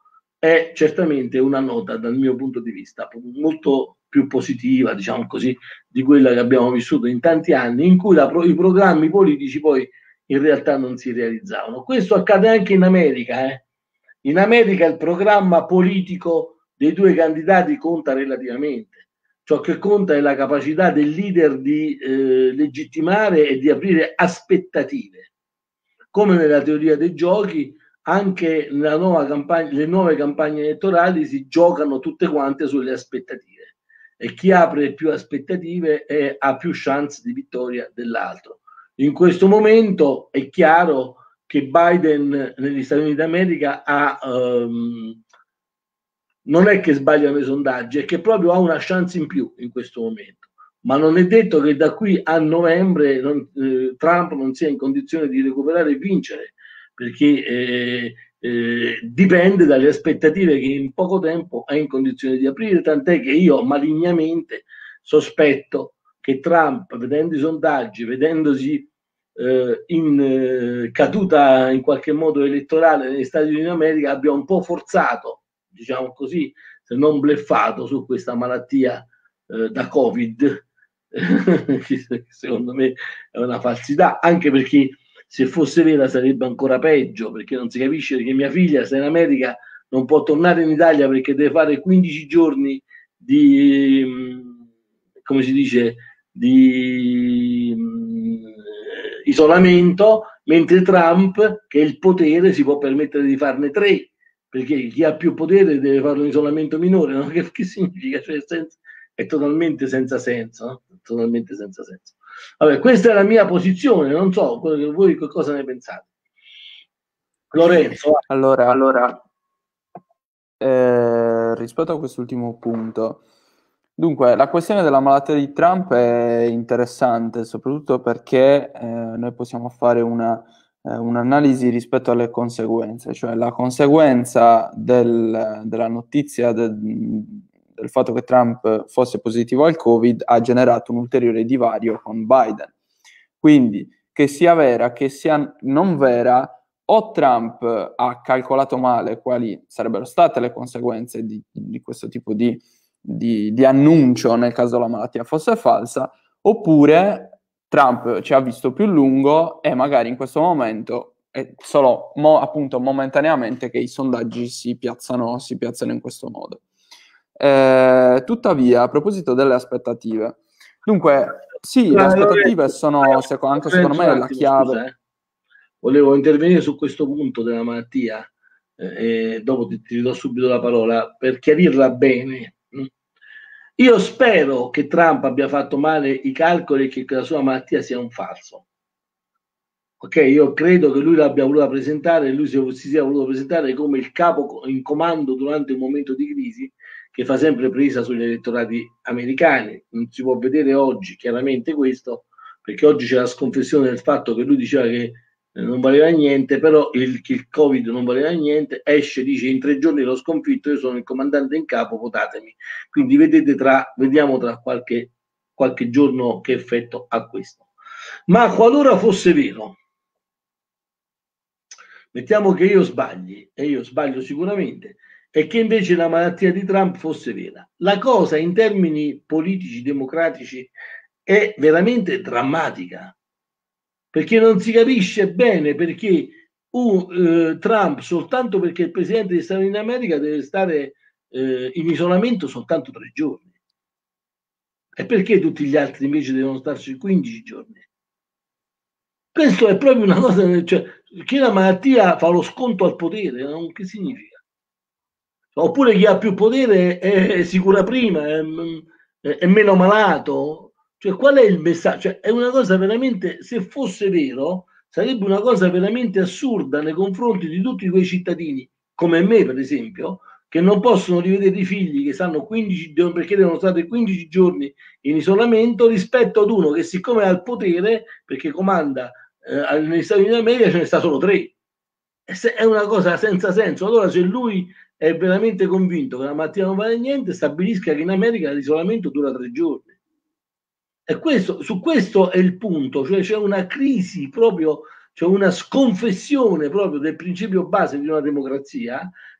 S1: è certamente una nota, dal mio punto di vista, molto più positiva, diciamo così, di quella che abbiamo vissuto in tanti anni, in cui la, i programmi politici poi in realtà non si realizzavano. Questo accade anche in America. Eh. In America il programma politico dei due candidati conta relativamente. Ciò che conta è la capacità del leader di eh, legittimare e di aprire aspettative. Come nella teoria dei giochi, anche nella nuova campagna, le nuove campagne elettorali si giocano tutte quante sulle aspettative. E chi apre più aspettative è, ha più chance di vittoria dell'altro. In questo momento è chiaro che Biden negli Stati Uniti d'America ha, um, non è che sbagliano i sondaggi, è che proprio ha una chance in più in questo momento. Ma non è detto che da qui a novembre non, eh, Trump non sia in condizione di recuperare e vincere, perché eh, eh, dipende dalle aspettative che in poco tempo è in condizione di aprire, tant'è che io malignamente sospetto che Trump, vedendo i sondaggi, vedendosi eh, in eh, caduta in qualche modo elettorale negli Stati Uniti d'America, abbia un po' forzato, diciamo così, se non bleffato su questa malattia eh, da Covid, che secondo me è una falsità, anche perché se fosse vera sarebbe ancora peggio, perché non si capisce che mia figlia sta in America, non può tornare in Italia perché deve fare quindici giorni di, come si dice, di isolamento, mentre Trump, che è il potere, si può permettere di farne tre, perché chi ha più potere deve fare un isolamento minore, no? Che, che significa? Cioè, senza, è totalmente senza senso, no? Totalmente senza senso. Vabbè, questa è la mia posizione, non so voi che cosa ne pensate. Lorenzo.
S3: Allora, allora eh, rispetto a quest'ultimo punto, dunque, la questione della malattia di Trump è interessante, soprattutto perché eh, noi possiamo fare una, eh, un'analisi rispetto alle conseguenze, cioè la conseguenza del, della notizia del, del fatto che Trump fosse positivo al Covid ha generato un ulteriore divario con Biden. Quindi, che sia vera, che sia non vera, o Trump ha calcolato male quali sarebbero state le conseguenze di, di questo tipo di, di, di annuncio nel caso la malattia fosse falsa, oppure Trump ci ha visto più lungo e magari in questo momento è solo mo, appunto momentaneamente che i sondaggi si piazzano, si piazzano in questo modo. Eh, tuttavia, a proposito delle aspettative, dunque sì, le aspettative sono secondo, anche secondo me la chiave.
S1: Scusa, eh. Volevo intervenire su questo punto della malattia eh, e dopo ti, ti do subito la parola per chiarirla bene. Io spero che Trump abbia fatto male i calcoli e che la sua malattia sia un falso. Ok, io credo che lui l'abbia voluta presentare, lui si, si sia voluto presentare come il capo in comando durante un momento di crisi che fa sempre presa sugli elettorati americani. Non si può vedere oggi chiaramente questo, perché oggi c'è la sconfessione del fatto che lui diceva che eh, non valeva niente, però il, che il Covid non valeva niente, esce, dice in tre giorni l'ho sconfitto, io sono il comandante in capo, votatemi. Quindi vedete tra, vediamo tra qualche, qualche giorno che effetto ha questo. Ma qualora fosse vero, mettiamo che io sbagli, e io sbaglio sicuramente, e che invece la malattia di Trump fosse vera. La cosa in termini politici, democratici, è veramente drammatica, perché non si capisce bene perché uh, uh, Trump, soltanto perché il presidente degli Stati Uniti d'America deve stare uh, in isolamento soltanto tre giorni. E perché tutti gli altri invece devono starci quindici giorni? Questo è proprio una cosa, cioè, che la malattia fa lo sconto al potere, no? Che significa? Oppure chi ha più potere è, si cura prima, è, è meno malato. Cioè, qual è il messaggio? Cioè, è una cosa veramente, se fosse vero, sarebbe una cosa veramente assurda nei confronti di tutti quei cittadini, come me per esempio, che non possono rivedere i figli che stanno quindici giorni, perché devono stare quindici giorni in isolamento, rispetto ad uno che siccome ha il potere, perché comanda eh, negli Stati Uniti d'America, ce ne sta solo tre. È una cosa senza senso. Allora, se lui è veramente convinto che la malattia non vale niente, stabilisca che in America l'isolamento dura tre giorni. E questo, su questo è il punto, cioè c'è una crisi proprio, c'è una sconfessione proprio del principio base di una democrazia,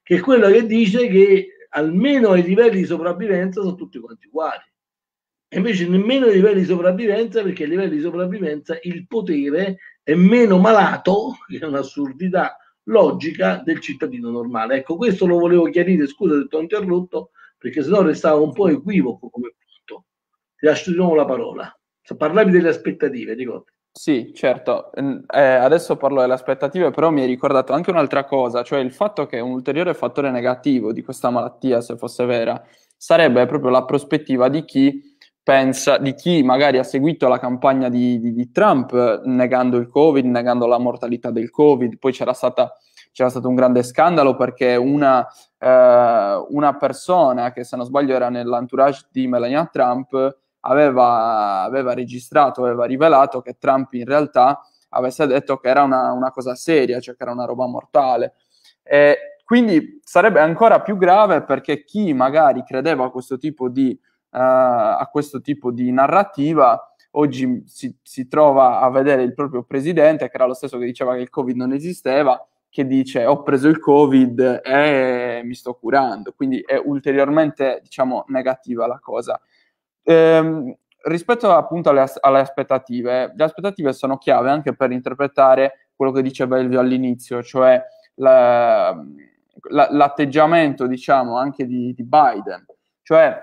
S1: che è quello che dice che almeno i livelli di sopravvivenza sono tutti quanti uguali. E invece nemmeno i livelli di sopravvivenza, perché a livelli di sopravvivenza il potere è meno malato, che è un'assurdità logica, del cittadino normale. Ecco, questo lo volevo chiarire, scusa se ti ho interrotto, perché sennò restava un po' equivoco come punto. Ti lascio di nuovo la parola. Se parlavi delle aspettative, ricordi?
S3: Sì, certo. Eh, adesso parlo delle aspettative, però mi hai ricordato anche un'altra cosa, cioè il fatto che un ulteriore fattore negativo di questa malattia, se fosse vera, sarebbe proprio la prospettiva di chi pensa, di chi magari ha seguito la campagna di, di, di Trump negando il Covid, negando la mortalità del Covid. Poi c'era stata, c'era stato un grande scandalo perché una, eh, una persona che, se non sbaglio, era nell'entourage di Melania Trump, Aveva, aveva registrato, aveva rivelato che Trump in realtà avesse detto che era una, una cosa seria, cioè che era una roba mortale. E quindi sarebbe ancora più grave perché chi magari credeva a questo tipo di, uh, a questo tipo di narrativa oggi si, si trova a vedere il proprio presidente, che era lo stesso che diceva che il Covid non esisteva, che dice ho preso il Covid e mi sto curando. Quindi è ulteriormente, diciamo, negativa la cosa. Ehm, rispetto appunto alle, alle aspettative, le aspettative sono chiave anche per interpretare quello che diceva Elvio all'inizio, cioè la, la, l'atteggiamento, diciamo, anche di, di Biden. Cioè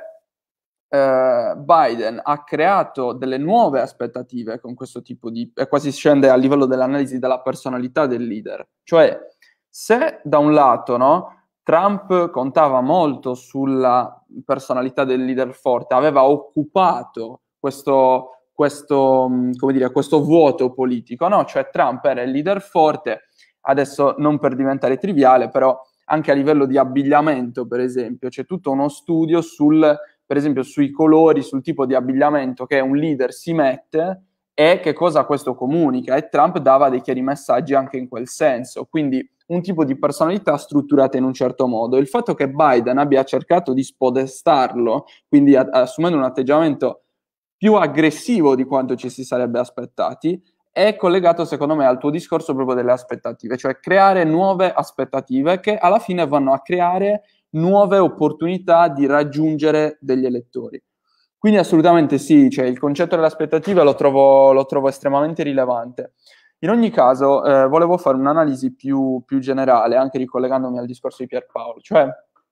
S3: eh, Biden ha creato delle nuove aspettative con questo tipo di... e quasi scende a livello dell'analisi della personalità del leader. Cioè, se da un lato, no, Trump contava molto sulla personalità del leader forte, aveva occupato questo, questo, come dire, questo vuoto politico, no? Cioè Trump era il leader forte, adesso non per diventare triviale, però anche a livello di abbigliamento, per esempio, c'è tutto uno studio sul, per esempio, sui colori, sul tipo di abbigliamento che un leader si mette e che cosa questo comunica, e Trump dava dei chiari messaggi anche in quel senso, quindi un tipo di personalità strutturata in un certo modo. Il fatto che Biden abbia cercato di spodestarlo, quindi a- assumendo un atteggiamento più aggressivo di quanto ci si sarebbe aspettati, è collegato secondo me al tuo discorso proprio delle aspettative, cioè creare nuove aspettative che alla fine vanno a creare nuove opportunità di raggiungere degli elettori. Quindi assolutamente sì, cioè il concetto delle aspettative lo trovo, lo trovo estremamente rilevante. In ogni caso, eh, volevo fare un'analisi più, più generale, anche ricollegandomi al discorso di Pierpaolo, cioè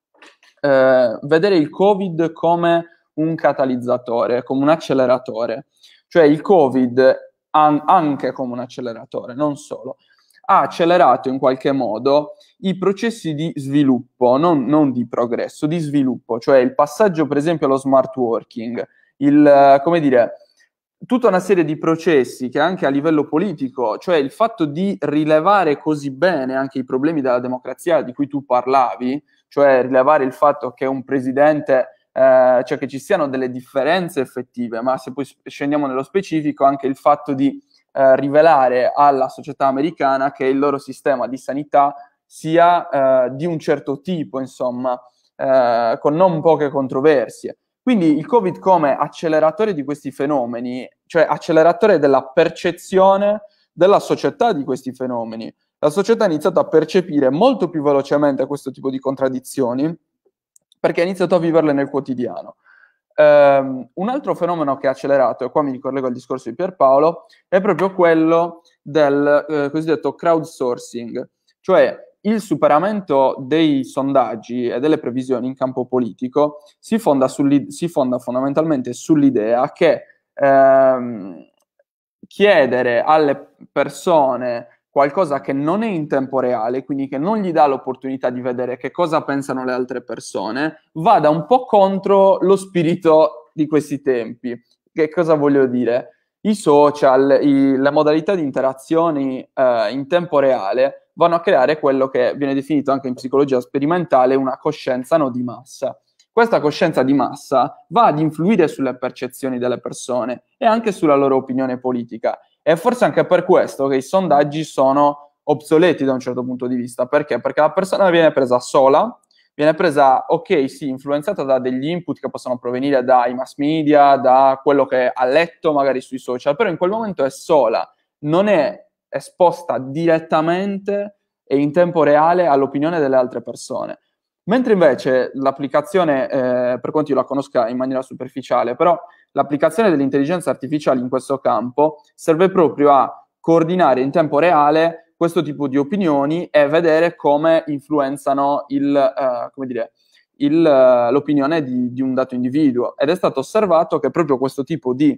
S3: eh, vedere il Covid come un catalizzatore, come un acceleratore. Cioè il Covid, an- anche come un acceleratore, non solo, ha accelerato in qualche modo i processi di sviluppo, non, non di progresso, di sviluppo, cioè il passaggio per esempio allo smart working, il, come dire, tutta una serie di processi che anche a livello politico, cioè il fatto di rilevare così bene anche i problemi della democrazia di cui tu parlavi, cioè rilevare il fatto che un presidente, eh, cioè che ci siano delle differenze effettive, ma se poi scendiamo nello specifico anche il fatto di eh, rivelare alla società americana che il loro sistema di sanità sia eh, di un certo tipo, insomma, eh, con non poche controversie. Quindi il Covid come acceleratore di questi fenomeni, cioè acceleratore della percezione della società di questi fenomeni. La società ha iniziato a percepire molto più velocemente questo tipo di contraddizioni perché ha iniziato a viverle nel quotidiano. Um, un altro fenomeno che ha accelerato, e qua mi ricollego al discorso di Pierpaolo, è proprio quello del eh, cosiddetto crowdsourcing, cioè il superamento dei sondaggi e delle previsioni in campo politico si fonda, si fonda fondamentalmente sull'idea che ehm, chiedere alle persone qualcosa che non è in tempo reale, quindi che non gli dà l'opportunità di vedere che cosa pensano le altre persone, vada un po' contro lo spirito di questi tempi. Che cosa voglio dire? I social, i, le modalità di interazioni eh, in tempo reale vanno a creare quello che viene definito anche in psicologia sperimentale una coscienza no di massa. Questa coscienza di massa va ad influire sulle percezioni delle persone e anche sulla loro opinione politica. E forse anche per questo che i sondaggi sono obsoleti da un certo punto di vista. Perché? Perché la persona viene presa sola, viene presa, ok, sì, influenzata da degli input che possono provenire dai mass media, da quello che ha letto magari sui social, però in quel momento è sola, non è esposta direttamente e in tempo reale all'opinione delle altre persone. Mentre invece l'applicazione, eh, per quanto io la conosca in maniera superficiale, però l'applicazione dell'intelligenza artificiale in questo campo serve proprio a coordinare in tempo reale questo tipo di opinioni e vedere come influenzano il, eh, come dire, il, l'opinione di, di un dato individuo. Ed è stato osservato che proprio questo tipo di,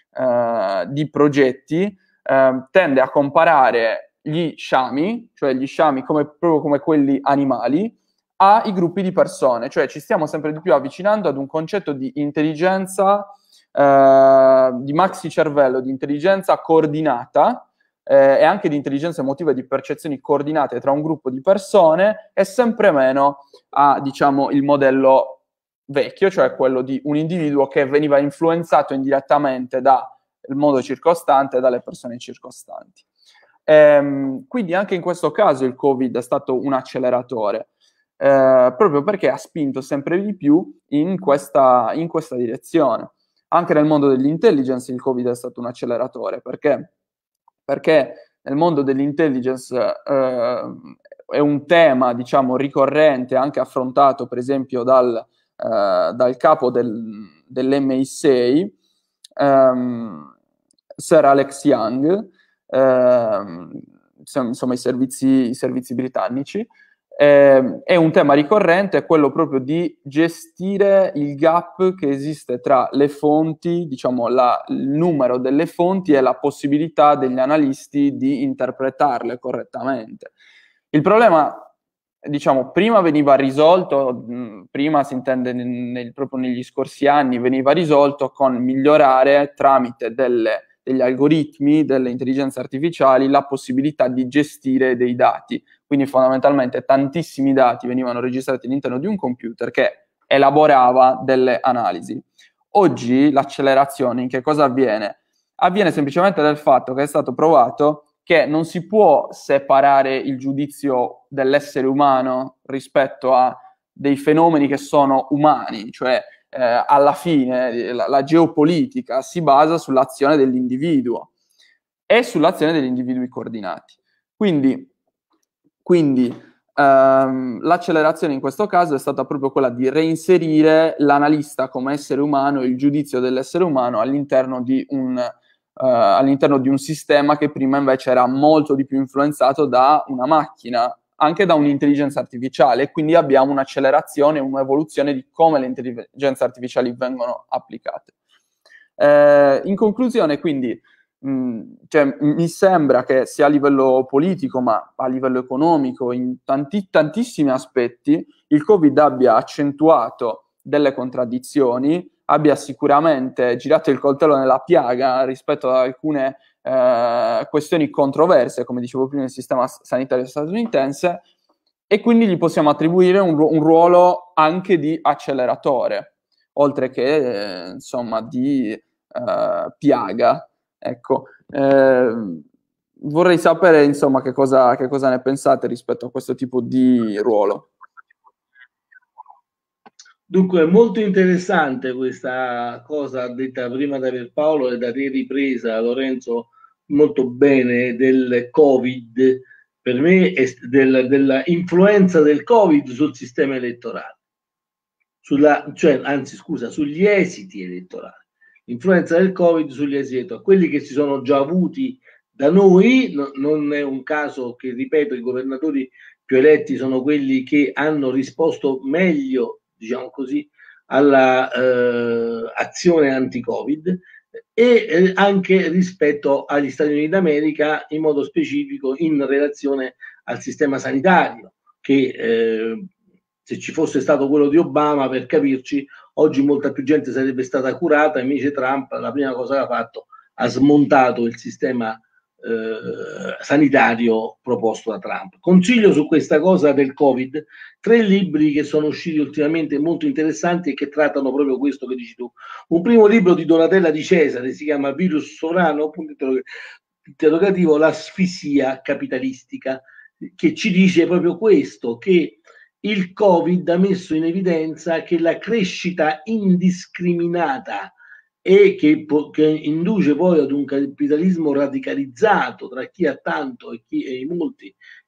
S3: eh, di progetti eh, tende a comparare gli sciami, cioè gli sciami come, proprio come quelli animali, ai gruppi di persone, cioè ci stiamo sempre di più avvicinando ad un concetto di intelligenza, eh, di maxi cervello, di intelligenza coordinata eh, e anche di intelligenza emotiva e di percezioni coordinate tra un gruppo di persone e sempre meno a, diciamo, il modello vecchio, cioè quello di un individuo che veniva influenzato indirettamente dal mondo circostante e dalle persone circostanti. Ehm, quindi anche in questo caso il Covid è stato un acceleratore. Eh, proprio perché ha spinto sempre di più in questa, in questa direzione. Anche nel mondo dell'intelligence il Covid è stato un acceleratore, perché, perché nel mondo dell'intelligence eh, è un tema, diciamo, ricorrente, anche affrontato per esempio dal, eh, dal capo del, dell'M I sei, ehm, Sir Alex Young, ehm, insomma i servizi, i servizi britannici. Eh, è un tema ricorrente, è quello proprio di gestire il gap che esiste tra le fonti, diciamo la, il numero delle fonti e la possibilità degli analisti di interpretarle correttamente. Il problema, diciamo, prima veniva risolto, mh, prima si intende nel, nel, proprio negli scorsi anni, veniva risolto con migliorare tramite delle, degli algoritmi, delle intelligenze artificiali, la possibilità di gestire dei dati. Quindi fondamentalmente tantissimi dati venivano registrati all'interno di un computer che elaborava delle analisi. Oggi l'accelerazione in che cosa avviene? Avviene semplicemente dal fatto che è stato provato che non si può separare il giudizio dell'essere umano rispetto a dei fenomeni che sono umani, cioè eh, alla fine la, la geopolitica si basa sull'azione dell'individuo e sull'azione degli individui coordinati. Quindi Quindi ehm, l'accelerazione in questo caso è stata proprio quella di reinserire l'analista come essere umano, il giudizio dell'essere umano all'interno di un, eh, all'interno di un sistema che prima invece era molto di più influenzato da una macchina, anche da un'intelligenza artificiale, e quindi abbiamo un'accelerazione, un'evoluzione di come le intelligenze artificiali vengono applicate. Eh, in conclusione, quindi, Mm, cioè, mi sembra che sia a livello politico ma a livello economico in tanti, tantissimi aspetti il Covid abbia accentuato delle contraddizioni, abbia sicuramente girato il coltello nella piaga rispetto ad alcune eh, questioni controverse, come dicevo prima, nel sistema sanitario statunitense, e quindi gli possiamo attribuire un, un ruolo anche di acceleratore, oltre che eh, insomma di eh, piaga. Ecco, eh, vorrei sapere insomma che cosa, che cosa ne pensate rispetto a questo tipo di ruolo.
S1: Dunque, è molto interessante questa cosa detta prima da Pierpaolo e da te ripresa, Lorenzo, molto bene, del Covid, per me è del, della influenza del Covid sul sistema elettorale, sulla, cioè, anzi scusa, sugli esiti elettorali. L'influenza del Covid sugli esiti, quelli che si sono già avuti da noi, no, non è un caso che, ripeto, i governatori più eletti sono quelli che hanno risposto meglio, diciamo così, alla eh, azione anti-Covid e eh, anche rispetto agli Stati Uniti d'America, in modo specifico in relazione al sistema sanitario, che eh, se ci fosse stato quello di Obama, per capirci, oggi molta più gente sarebbe stata curata, invece Trump la prima cosa che ha fatto ha smontato il sistema eh, sanitario proposto da Trump. Consiglio su questa cosa del Covid tre libri che sono usciti ultimamente molto interessanti e che trattano proprio questo che dici tu. Un primo libro di Donatella Di Cesare, si chiama Virus Sovrano, punto interrogativo, l'asfissia capitalistica, che ci dice proprio questo, che il Covid ha messo in evidenza che la crescita indiscriminata e che, che induce poi ad un capitalismo radicalizzato tra chi ha tanto e chi e i molti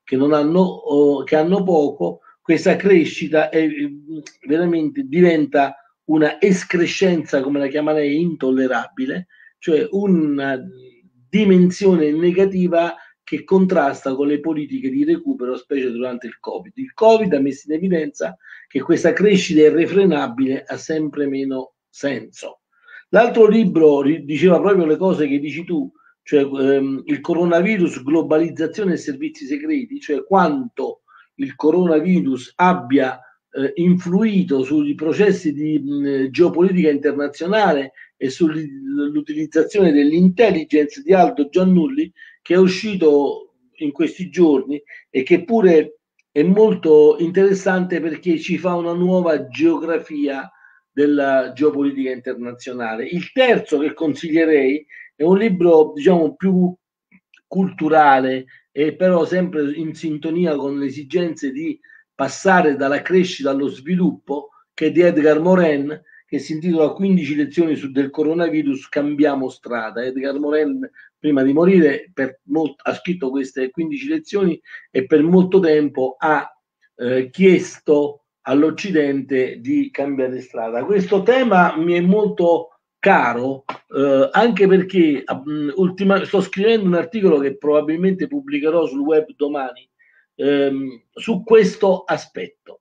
S1: che non hanno, oh, che hanno poco, questa crescita è, veramente diventa una escrescenza, come la chiamerei, intollerabile, cioè una dimensione negativa che contrasta con le politiche di recupero, specie durante il Covid. Il Covid ha messo in evidenza che questa crescita irrefrenabile ha sempre meno senso. L'altro libro diceva proprio le cose che dici tu, cioè ehm, il coronavirus, globalizzazione e servizi segreti, cioè quanto il coronavirus abbia eh, influito sui processi di mh, geopolitica internazionale e sull'utilizzazione dell'intelligence di Aldo Giannulli, che è uscito in questi giorni e che pure è molto interessante perché ci fa una nuova geografia della geopolitica internazionale. Il terzo che consiglierei è un libro, diciamo, più culturale e però sempre in sintonia con le esigenze di passare dalla crescita allo sviluppo, che è di Edgar Morin, che si intitola quindici lezioni su del coronavirus, cambiamo strada. Edgar Morin, prima di morire, per molto, ha scritto queste quindici lezioni e per molto tempo ha eh, chiesto all'Occidente di cambiare strada. Questo tema mi è molto caro, eh, anche perché mh, ultima, sto scrivendo un articolo che probabilmente pubblicherò sul web domani ehm, su questo aspetto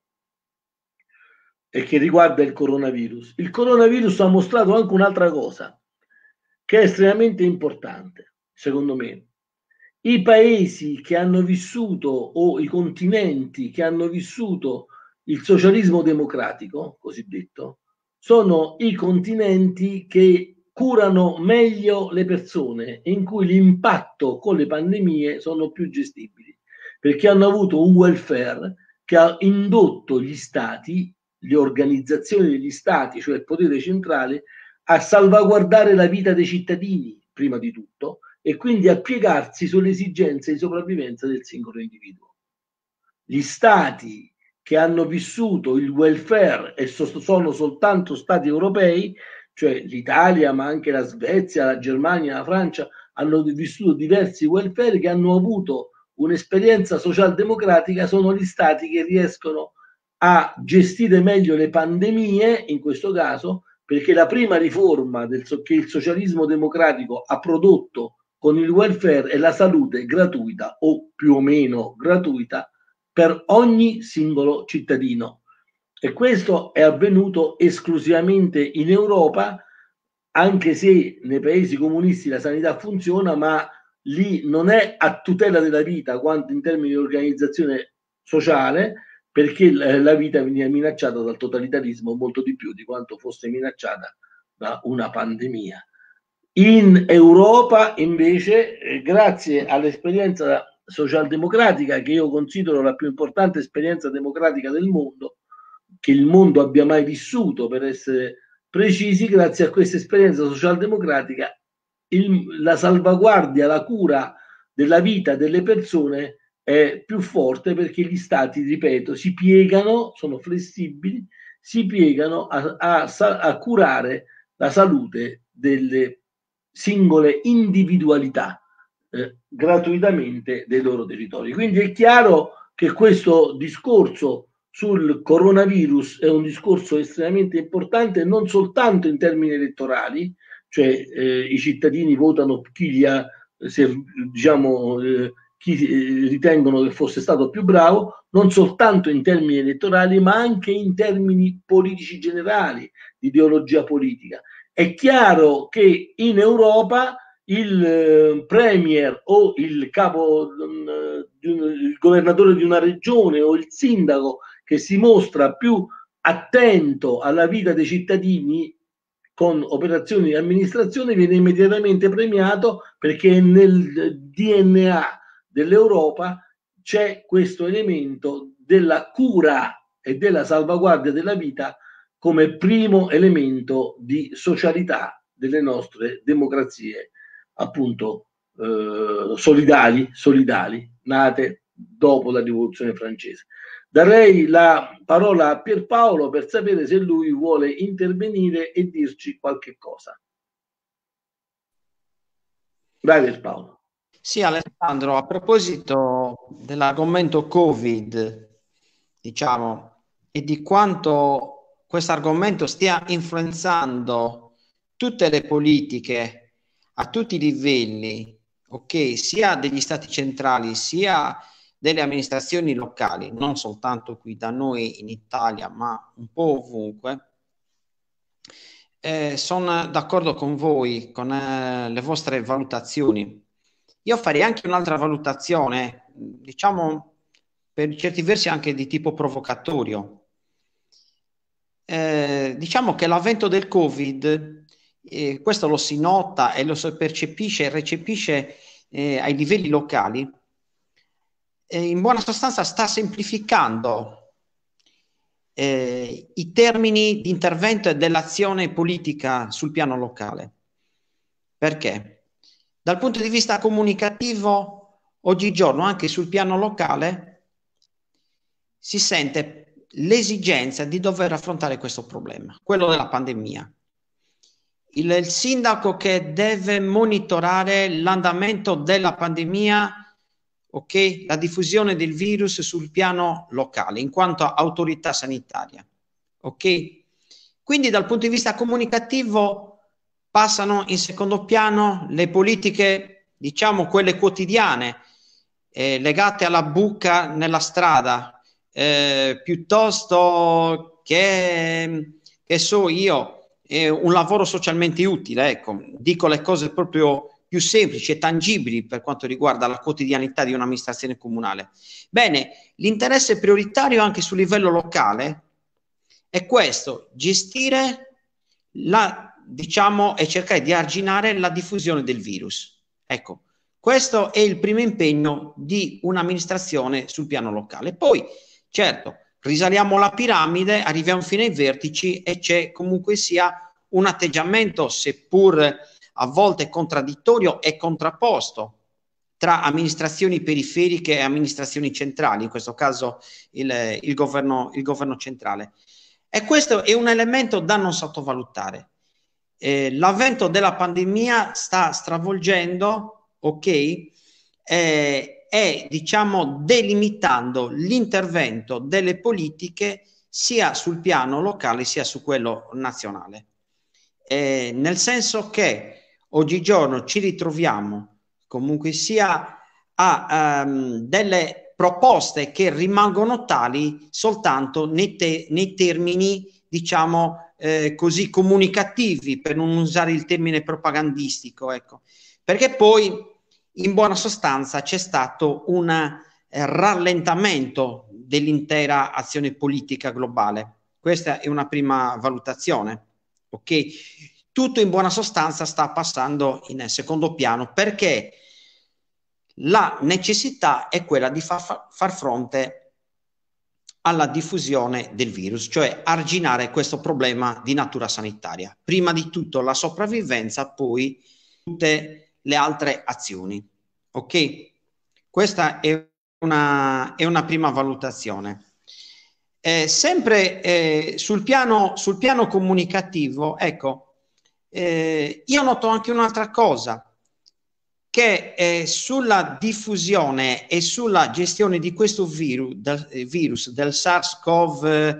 S1: e che riguarda il coronavirus. Il coronavirus ha mostrato anche un'altra cosa che è estremamente importante, secondo me. I paesi che hanno vissuto, o i continenti che hanno vissuto il socialismo democratico, cosiddetto, sono i continenti che curano meglio le persone e in cui l'impatto con le pandemie sono più gestibili, perché hanno avuto un welfare che ha indotto gli stati, le organizzazioni degli stati, cioè il potere centrale, a salvaguardare la vita dei cittadini, prima di tutto, e quindi a piegarsi sulle esigenze di sopravvivenza del singolo individuo. Gli stati che hanno vissuto il welfare, e sono soltanto stati europei, cioè l'Italia, ma anche la Svezia, la Germania, la Francia, hanno vissuto diversi welfare che hanno avuto un'esperienza socialdemocratica, sono gli stati che riescono a gestire meglio le pandemie, in questo caso, perché la prima riforma del, che il socialismo democratico ha prodotto con il welfare è la salute gratuita o più o meno gratuita per ogni singolo cittadino. E questo è avvenuto esclusivamente in Europa, anche se nei paesi comunisti la sanità funziona, ma lì non è a tutela della vita quanto in termini di organizzazione sociale, perché la vita veniva minacciata dal totalitarismo molto di più di quanto fosse minacciata da una pandemia. In Europa invece, eh, grazie all'esperienza socialdemocratica, che io considero la più importante esperienza democratica del mondo, che il mondo abbia mai vissuto, per essere precisi, grazie a questa esperienza socialdemocratica, il, la salvaguardia, la cura della vita delle persone è più forte, perché gli stati, ripeto, si piegano, sono flessibili, si piegano a, a, a curare la salute delle singole individualità eh, gratuitamente dei loro territori. Quindi è chiaro che questo discorso sul coronavirus è un discorso estremamente importante, non soltanto in termini elettorali, cioè eh, i cittadini votano chi li ha, se, diciamo, eh, chi ritengono che fosse stato più bravo, non soltanto in termini elettorali, ma anche in termini politici generali, di ideologia politica. È chiaro che in Europa il eh, premier o il capo, um, di un, il governatore di una regione o il sindaco che si mostra più attento alla vita dei cittadini con operazioni di amministrazione viene immediatamente premiato, perché nel D N A dell'Europa c'è questo elemento della cura e della salvaguardia della vita come primo elemento di socialità delle nostre democrazie, appunto eh, solidali, solidali, nate dopo la rivoluzione francese. Darei la parola a Pierpaolo per sapere se lui vuole intervenire e dirci qualche cosa. Vai Pierpaolo.
S4: Sì, Alessandro, a proposito dell'argomento Covid, diciamo, e di quanto questo argomento stia influenzando tutte le politiche a tutti i livelli, ok, sia degli stati centrali sia delle amministrazioni locali, non soltanto qui da noi in Italia, ma un po' ovunque. Eh, sono d'accordo con voi, con eh, le vostre valutazioni. Io farei anche un'altra valutazione, diciamo per certi versi anche di tipo provocatorio. Eh, diciamo che l'avvento del Covid, eh, questo lo si nota e lo si percepisce e recepisce eh, ai livelli locali, eh, in buona sostanza sta semplificando eh, i termini di intervento e dell'azione politica sul piano locale. Perché? Dal punto di vista comunicativo, oggigiorno anche sul piano locale si sente l'esigenza di dover affrontare questo problema, quello della pandemia. Il, il sindaco che deve monitorare l'andamento della pandemia, ok, la diffusione del virus sul piano locale, in quanto autorità sanitaria, ok? Quindi dal punto di vista comunicativo passano in secondo piano le politiche, diciamo quelle quotidiane, eh, legate alla buca nella strada, eh, piuttosto che, che so io, eh, un lavoro socialmente utile, ecco, dico le cose proprio più semplici e tangibili per quanto riguarda la quotidianità di un'amministrazione comunale. Bene, l'interesse prioritario anche sul livello locale è questo, gestire la, diciamo, e cercare di arginare la diffusione del virus. Ecco, questo è il primo impegno di un'amministrazione sul piano locale. Poi, certo, risaliamo la piramide, arriviamo fino ai vertici e c'è comunque sia un atteggiamento, seppur a volte contraddittorio e contrapposto, tra amministrazioni periferiche e amministrazioni centrali, in questo caso il, il, governo, il governo centrale. E questo è un elemento da non sottovalutare. Eh, l'avvento della pandemia sta stravolgendo, ok, eh, e diciamo delimitando l'intervento delle politiche sia sul piano locale sia su quello nazionale. Eh, nel senso che oggigiorno ci ritroviamo comunque sia a um, delle proposte che rimangono tali soltanto nei, te nei termini, diciamo, eh, così comunicativi, per non usare il termine propagandistico, ecco. Perché poi in buona sostanza c'è stato un eh, rallentamento dell'intera azione politica globale. Questa è una prima valutazione, ok? Tutto in buona sostanza sta passando in secondo piano perché la necessità è quella di far, far fronte alla diffusione del virus, cioè arginare questo problema di natura sanitaria. Prima di tutto la sopravvivenza, poi tutte le altre azioni. Ok? Questa è una, è una prima valutazione. Eh, sempre eh, sul piano, sul piano comunicativo, ecco, Eh, io noto anche un'altra cosa, che eh, sulla diffusione e sulla gestione di questo virus, del, virus, del SARS-CoV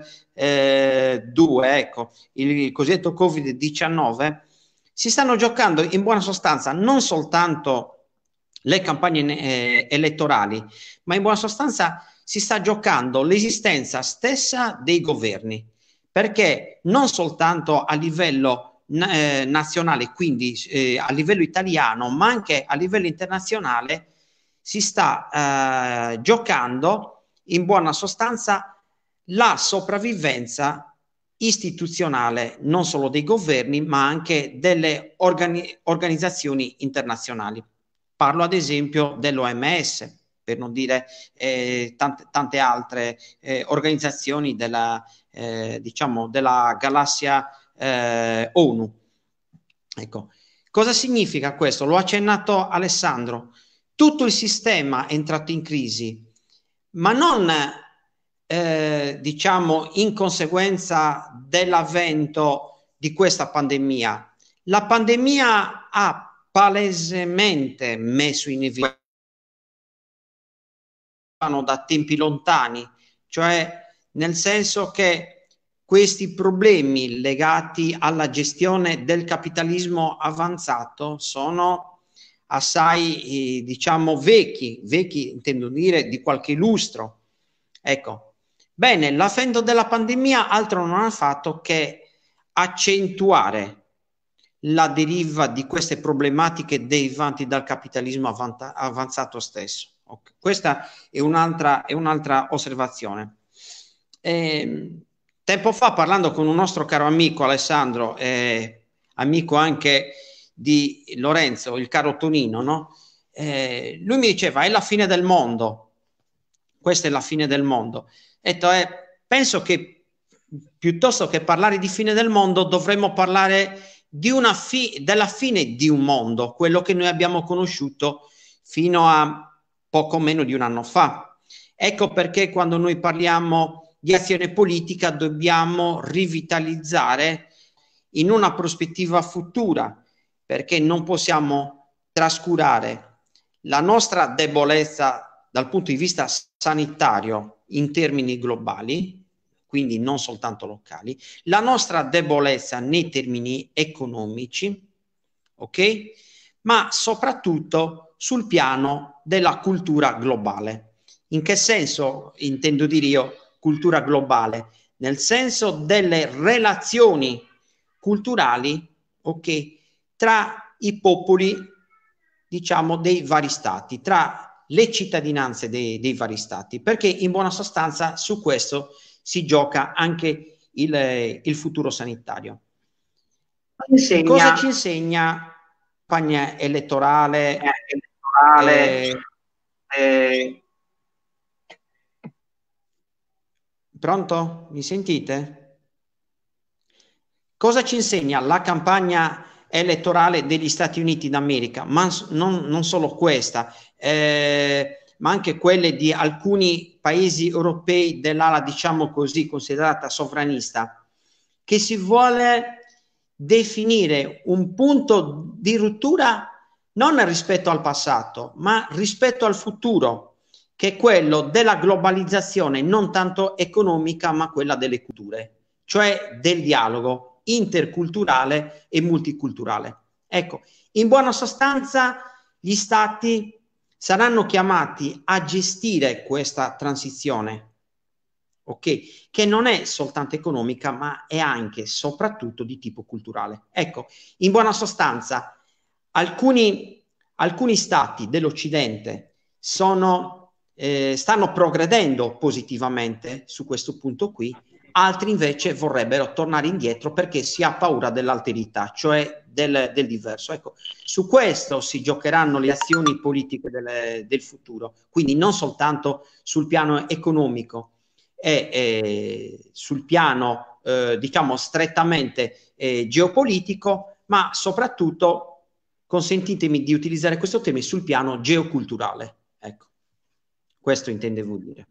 S4: due, ecco, il cosiddetto Covid diciannove, si stanno giocando in buona sostanza non soltanto le campagne eh, elettorali, ma in buona sostanza si sta giocando l'esistenza stessa dei governi, perché non soltanto a livello Eh, nazionale, quindi eh, a livello italiano, ma anche a livello internazionale si sta eh, giocando in buona sostanza la sopravvivenza istituzionale non solo dei governi ma anche delle organi organizzazioni internazionali. Parlo ad esempio dell'O M S, per non dire eh, tante, tante altre eh, organizzazioni della, eh, diciamo, della galassia Eh, ONU. Ecco, cosa significa questo? Lo ha accennato Alessandro. Tutto il sistema è entrato in crisi, ma non eh, diciamo in conseguenza dell'avvento di questa pandemia. La pandemia ha palesemente messo in evidenza da tempi lontani, cioè nel senso che questi problemi legati alla gestione del capitalismo avanzato sono assai, eh, diciamo, vecchi, vecchi intendo dire di qualche lustro. Ecco, bene, l'avvento della pandemia altro non ha fatto che accentuare la deriva di queste problematiche derivanti dal capitalismo avanzato stesso. Okay. Questa è un'altra, è un'altra osservazione. Eh, tempo fa, parlando con un nostro caro amico Alessandro, eh, amico anche di Lorenzo, il caro Tonino, no? Eh, lui mi diceva: è la fine del mondo, questa è la fine del mondo. E detto, eh, penso che piuttosto che parlare di fine del mondo dovremmo parlare di una fi- della fine di un mondo, quello che noi abbiamo conosciuto fino a poco meno di un anno fa. Ecco perché quando noi parliamo di azione politica dobbiamo rivitalizzare in una prospettiva futura, perché non possiamo trascurare la nostra debolezza dal punto di vista sanitario in termini globali, quindi non soltanto locali, la nostra debolezza nei termini economici, ok? Ma soprattutto sul piano della cultura globale. In che senso intendo dire io cultura globale? Nel senso delle relazioni culturali, ok, tra i popoli, diciamo, dei vari stati, tra le cittadinanze dei, dei vari stati, perché in buona sostanza su questo si gioca anche il, il futuro sanitario. Insegna, cosa ci insegna la campagna elettorale? Eh, elettorale eh, eh. Pronto? Mi sentite? Cosa ci insegna la campagna elettorale degli Stati Uniti d'America? Ma non, non solo questa, eh, ma anche quelle di alcuni paesi europei dell'ala, diciamo così, considerata sovranista, che si vuole definire un punto di rottura non rispetto al passato, ma rispetto al futuro, che è quello della globalizzazione non tanto economica, ma quella delle culture, cioè del dialogo interculturale e multiculturale. Ecco, in buona sostanza gli stati saranno chiamati a gestire questa transizione, ok? Che non è soltanto economica, ma è anche soprattutto di tipo culturale. Ecco, in buona sostanza, alcuni, alcuni stati dell'Occidente sono, eh, stanno progredendo positivamente su questo punto qui, altri invece vorrebbero tornare indietro perché si ha paura dell'alterità, cioè del, del diverso. Ecco, su questo si giocheranno le azioni politiche del, del futuro, quindi non soltanto sul piano economico e eh, sul piano, eh, diciamo, strettamente eh, geopolitico, ma soprattutto, consentitemi di utilizzare questo tema, sul piano geoculturale. Ecco, questo intendevo dire.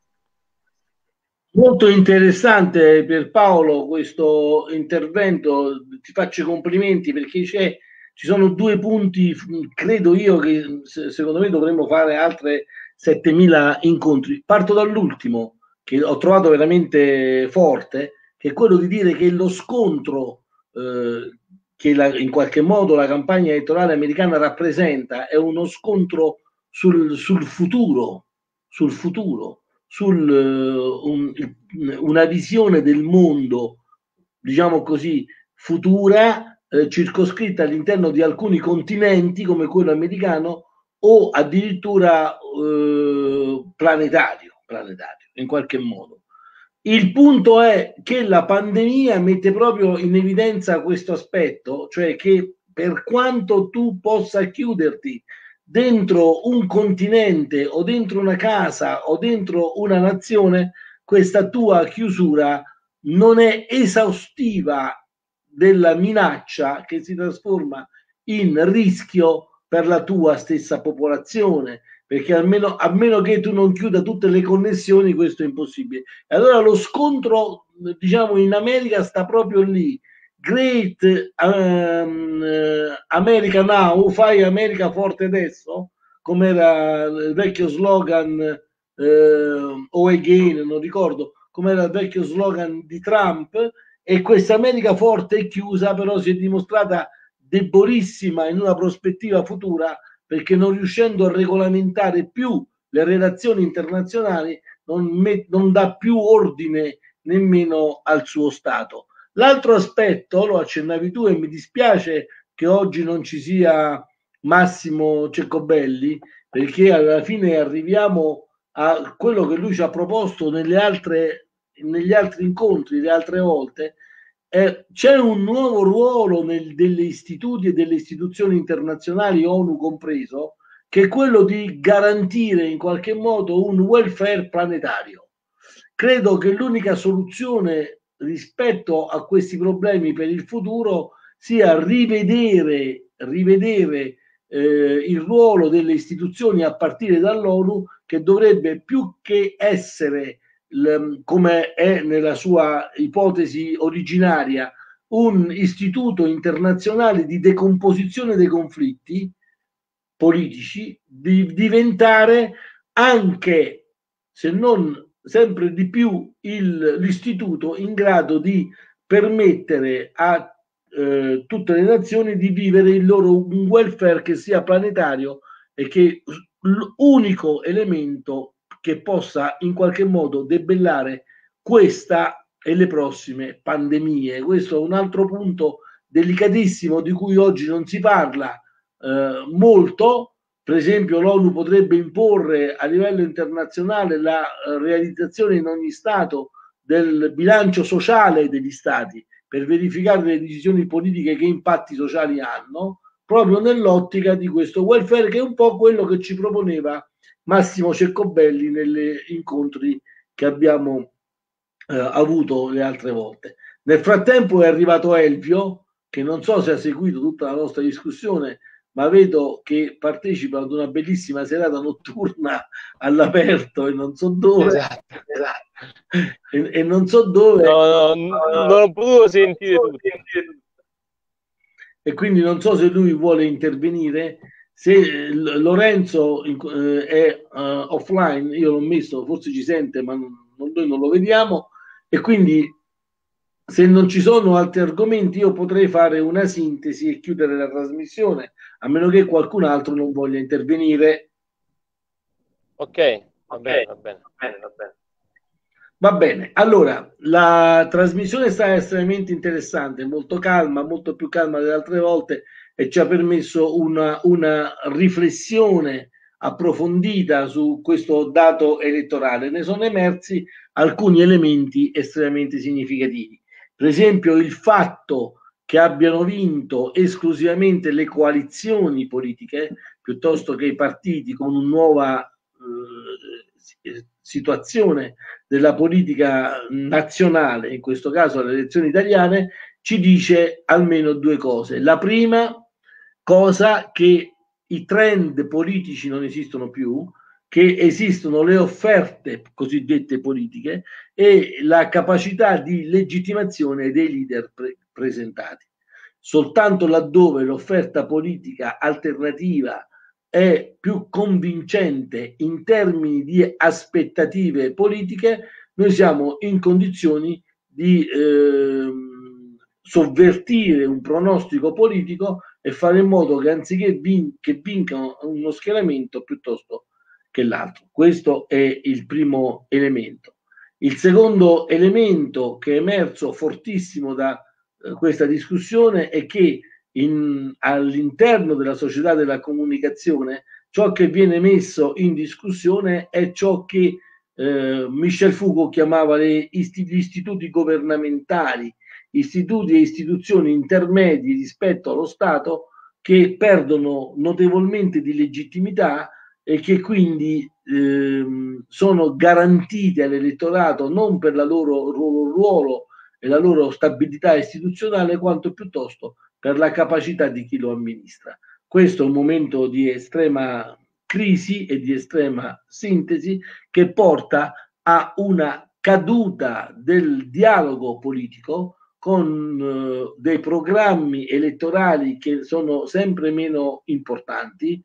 S1: Molto interessante per Paolo questo intervento, ti faccio i complimenti perché c'è, ci sono due punti, credo io che secondo me dovremmo fare altre settemila incontri. Parto dall'ultimo, che ho trovato veramente forte, che è quello di dire che lo scontro eh, che la, in qualche modo la campagna elettorale americana rappresenta è uno scontro sul, sul futuro, sul futuro. Sul, uh, un, una visione del mondo, diciamo così, futura, eh, circoscritta all'interno di alcuni continenti come quello americano o addirittura eh, planetario, planetario, in qualche modo. Il punto è che la pandemia mette proprio in evidenza questo aspetto, cioè che per quanto tu possa chiuderti dentro un continente o dentro una casa o dentro una nazione, questa tua chiusura non è esaustiva della minaccia che si trasforma in rischio per la tua stessa popolazione, perché almeno, a meno che tu non chiuda tutte le connessioni, questo è impossibile. E allora lo scontro, diciamo, in America sta proprio lì, Great um, America Now, fai America forte adesso, come era il vecchio slogan, eh, o again, non ricordo, come era il vecchio slogan di Trump, e questa America forte è chiusa, però si è dimostrata debolissima in una prospettiva futura, perché non riuscendo a regolamentare più le relazioni internazionali non, met- non dà più ordine nemmeno al suo Stato. L'altro aspetto, lo accennavi tu e mi dispiace che oggi non ci sia Massimo Ceccobelli, perché alla fine arriviamo a quello che lui ci ha proposto nelle altre, negli altri incontri, le altre volte. Eh, c'è un nuovo ruolo nel, delle istituti e delle istituzioni internazionali, ONU compreso, che è quello di garantire in qualche modo un welfare planetario. Credo che l'unica soluzione rispetto a questi problemi per il futuro sia rivedere, rivedere eh, il ruolo delle istituzioni a partire dall'ONU, che dovrebbe più che essere, l, come è nella sua ipotesi originaria, un istituto internazionale di decomposizione dei conflitti politici, di diventare anche, se non sempre di più, il, l'istituto in grado di permettere a eh, tutte le nazioni di vivere il loro un welfare che sia planetario e che l'unico elemento che possa in qualche modo debellare questa e le prossime pandemie. Questo è un altro punto delicatissimo di cui oggi non si parla eh, molto. Per esempio l'ONU potrebbe imporre a livello internazionale la eh, realizzazione in ogni Stato del bilancio sociale degli Stati per verificare le decisioni politiche che impatti sociali hanno, proprio nell'ottica di questo welfare, che è un po' quello che ci proponeva Massimo Ceccobelli negli incontri che abbiamo eh, avuto le altre volte. Nel frattempo è arrivato Elvio, che non so se ha seguito tutta la nostra discussione, ma vedo che partecipa ad una bellissima serata notturna all'aperto e non so dove.
S2: Esatto.
S1: e, e non so dove.
S2: No, no, no, non ho potuto sentire tutto.
S1: E quindi non so se lui vuole intervenire. Se Lorenzo eh, è uh, offline, io l'ho messo, forse ci sente, ma non, noi non lo vediamo, e quindi se non ci sono altri argomenti io potrei fare una sintesi e chiudere la trasmissione, a meno che qualcun altro non voglia intervenire.
S2: Ok, va bene, va bene,
S1: va bene, va bene. Va bene, allora la trasmissione è stata estremamente interessante, molto calma, molto più calma delle altre volte, e ci ha permesso una, una riflessione approfondita su questo dato elettorale. Ne sono emersi alcuni elementi estremamente significativi. Per esempio il fatto che abbiano vinto esclusivamente le coalizioni politiche piuttosto che i partiti, con una nuova eh, situazione della politica nazionale, in questo caso le elezioni italiane, ci dice almeno due cose. La prima cosa, che i trend politici non esistono più, che esistono le offerte cosiddette politiche e la capacità di legittimazione dei leader pre- presentati. Soltanto laddove l'offerta politica alternativa è più convincente in termini di aspettative politiche, noi siamo in condizioni di eh, sovvertire un pronostico politico e fare in modo che anziché vin- che vinca uno schieramento piuttosto che l'altro. Questo è il primo elemento. Il secondo elemento che è emerso fortissimo da eh, questa discussione è che in, all'interno della società della comunicazione ciò che viene messo in discussione è ciò che eh, Michel Foucault chiamava le isti- gli istituti governamentali, istituti e istituzioni intermedi rispetto allo Stato, che perdono notevolmente di legittimità e che quindi ehm, sono garantiti all'elettorato non per la loro ruolo, ruolo e la loro stabilità istituzionale, quanto piuttosto per la capacità di chi lo amministra. Questo è un momento di estrema crisi e di estrema sintesi che porta a una caduta del dialogo politico con eh, dei programmi elettorali che sono sempre meno importanti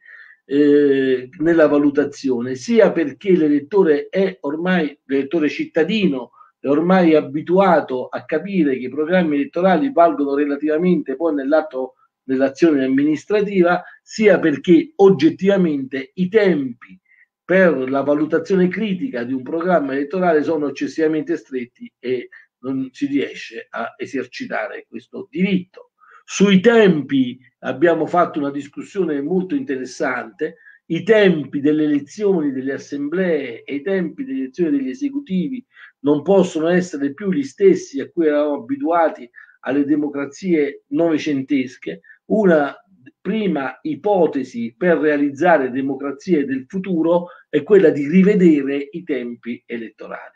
S1: eh, nella valutazione, sia perché l'elettore è ormai, l'elettore cittadino è ormai abituato a capire che i programmi elettorali valgono relativamente poi nell'atto dell'azione amministrativa, sia perché oggettivamente i tempi per la valutazione critica di un programma elettorale sono eccessivamente stretti e non si riesce a esercitare questo diritto. Sui tempi abbiamo fatto una discussione molto interessante. I tempi delle elezioni delle assemblee e i tempi delle elezioni degli esecutivi non possono essere più gli stessi a cui eravamo abituati alle democrazie novecentesche. Una prima ipotesi per realizzare democrazie del futuro è quella di rivedere i tempi elettorali.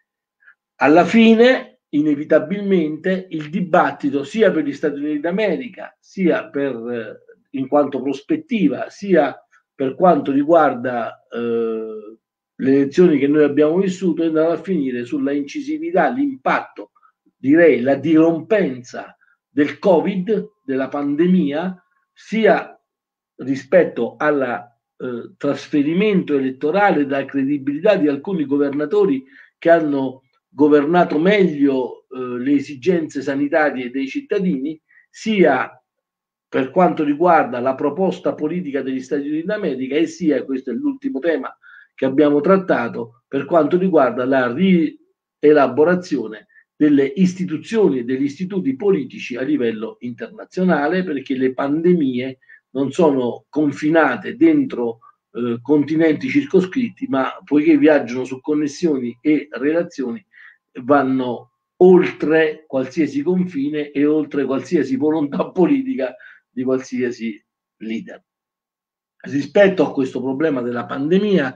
S1: Alla fine, inevitabilmente, il dibattito sia per gli Stati Uniti d'America, sia per, eh, in quanto prospettiva, sia per quanto riguarda eh, le elezioni che noi abbiamo vissuto, è andato a finire sulla incisività, l'impatto, direi la dirompenza del Covid, della pandemia, sia rispetto al eh, trasferimento elettorale della credibilità di alcuni governatori che hanno governato meglio eh, le esigenze sanitarie dei cittadini, sia per quanto riguarda la proposta politica degli Stati Uniti d'America, e sia, questo è l'ultimo tema che abbiamo trattato, per quanto riguarda la rielaborazione delle istituzioni e degli istituti politici a livello internazionale, perché le pandemie non sono confinate dentro eh, continenti circoscritti, ma poiché viaggiano su connessioni e relazioni, vanno oltre qualsiasi confine e oltre qualsiasi volontà politica di qualsiasi leader. Rispetto a questo problema della pandemia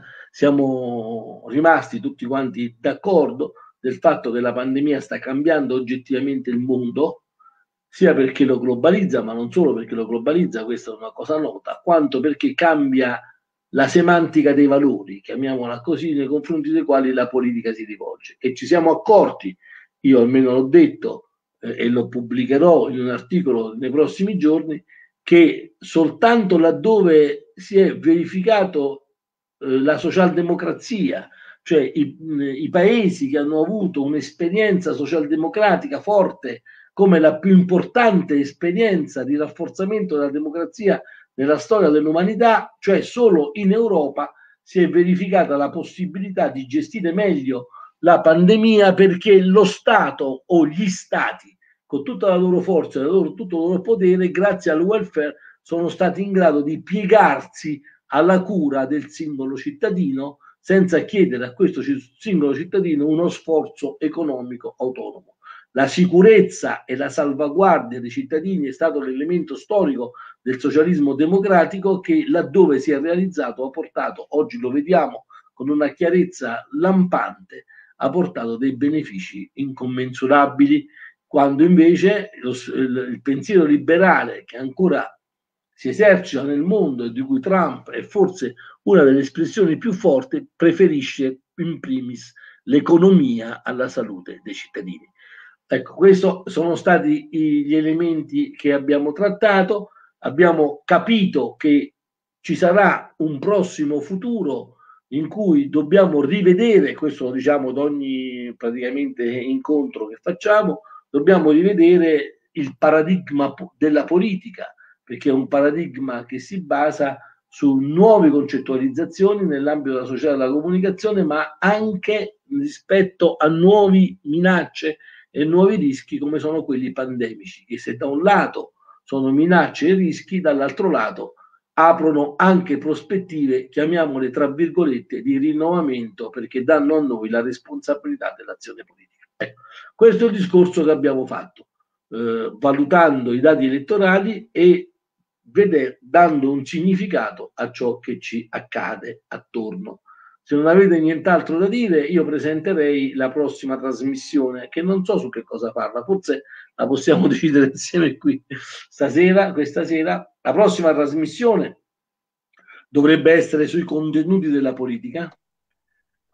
S1: siamo rimasti tutti quanti d'accordo del fatto che la pandemia sta cambiando oggettivamente il mondo, sia perché lo globalizza, ma non solo perché lo globalizza, questa è una cosa nota, quanto perché cambia la semantica dei valori, chiamiamola così, nei confronti dei quali la politica si rivolge. E ci siamo accorti, io almeno l'ho detto eh, e lo pubblicherò in un articolo nei prossimi giorni, che soltanto laddove si è verificato eh, la socialdemocrazia, cioè i, i paesi che hanno avuto un'esperienza socialdemocratica forte come la più importante esperienza di rafforzamento della democrazia nella storia dell'umanità, cioè solo in Europa si è verificata la possibilità di gestire meglio la pandemia, perché lo Stato o gli Stati, con tutta la loro forza e tutto il loro potere, grazie al welfare, sono stati in grado di piegarsi alla cura del singolo cittadino senza chiedere a questo singolo cittadino uno sforzo economico autonomo. La sicurezza e la salvaguardia dei cittadini è stato l'elemento storico del socialismo democratico che, laddove si è realizzato, ha portato, oggi lo vediamo con una chiarezza lampante, ha portato dei benefici incommensurabili, quando invece lo, il, il pensiero liberale che ancora si esercita nel mondo e di cui Trump è forse una delle espressioni più forti, preferisce in primis l'economia alla salute dei cittadini. Ecco, questi sono stati gli elementi che abbiamo trattato. Abbiamo capito che ci sarà un prossimo futuro in cui dobbiamo rivedere, questo lo diciamo ad ogni praticamente incontro che facciamo, dobbiamo rivedere il paradigma della politica, perché è un paradigma che si basa su nuove concettualizzazioni nell'ambito della società della comunicazione, ma anche rispetto a nuove minacce e nuovi rischi come sono quelli pandemici, che se da un lato sono minacce e rischi, dall'altro lato aprono anche prospettive, chiamiamole tra virgolette, di rinnovamento, perché danno a noi la responsabilità dell'azione politica. Ecco, questo è il discorso che abbiamo fatto, eh, valutando i dati elettorali e veder, dando un significato a ciò che ci accade attorno. Se non avete nient'altro da dire, io presenterei la prossima trasmissione, che non so su che cosa parla, forse la possiamo decidere insieme qui stasera, questa sera. La prossima trasmissione dovrebbe essere sui contenuti della politica.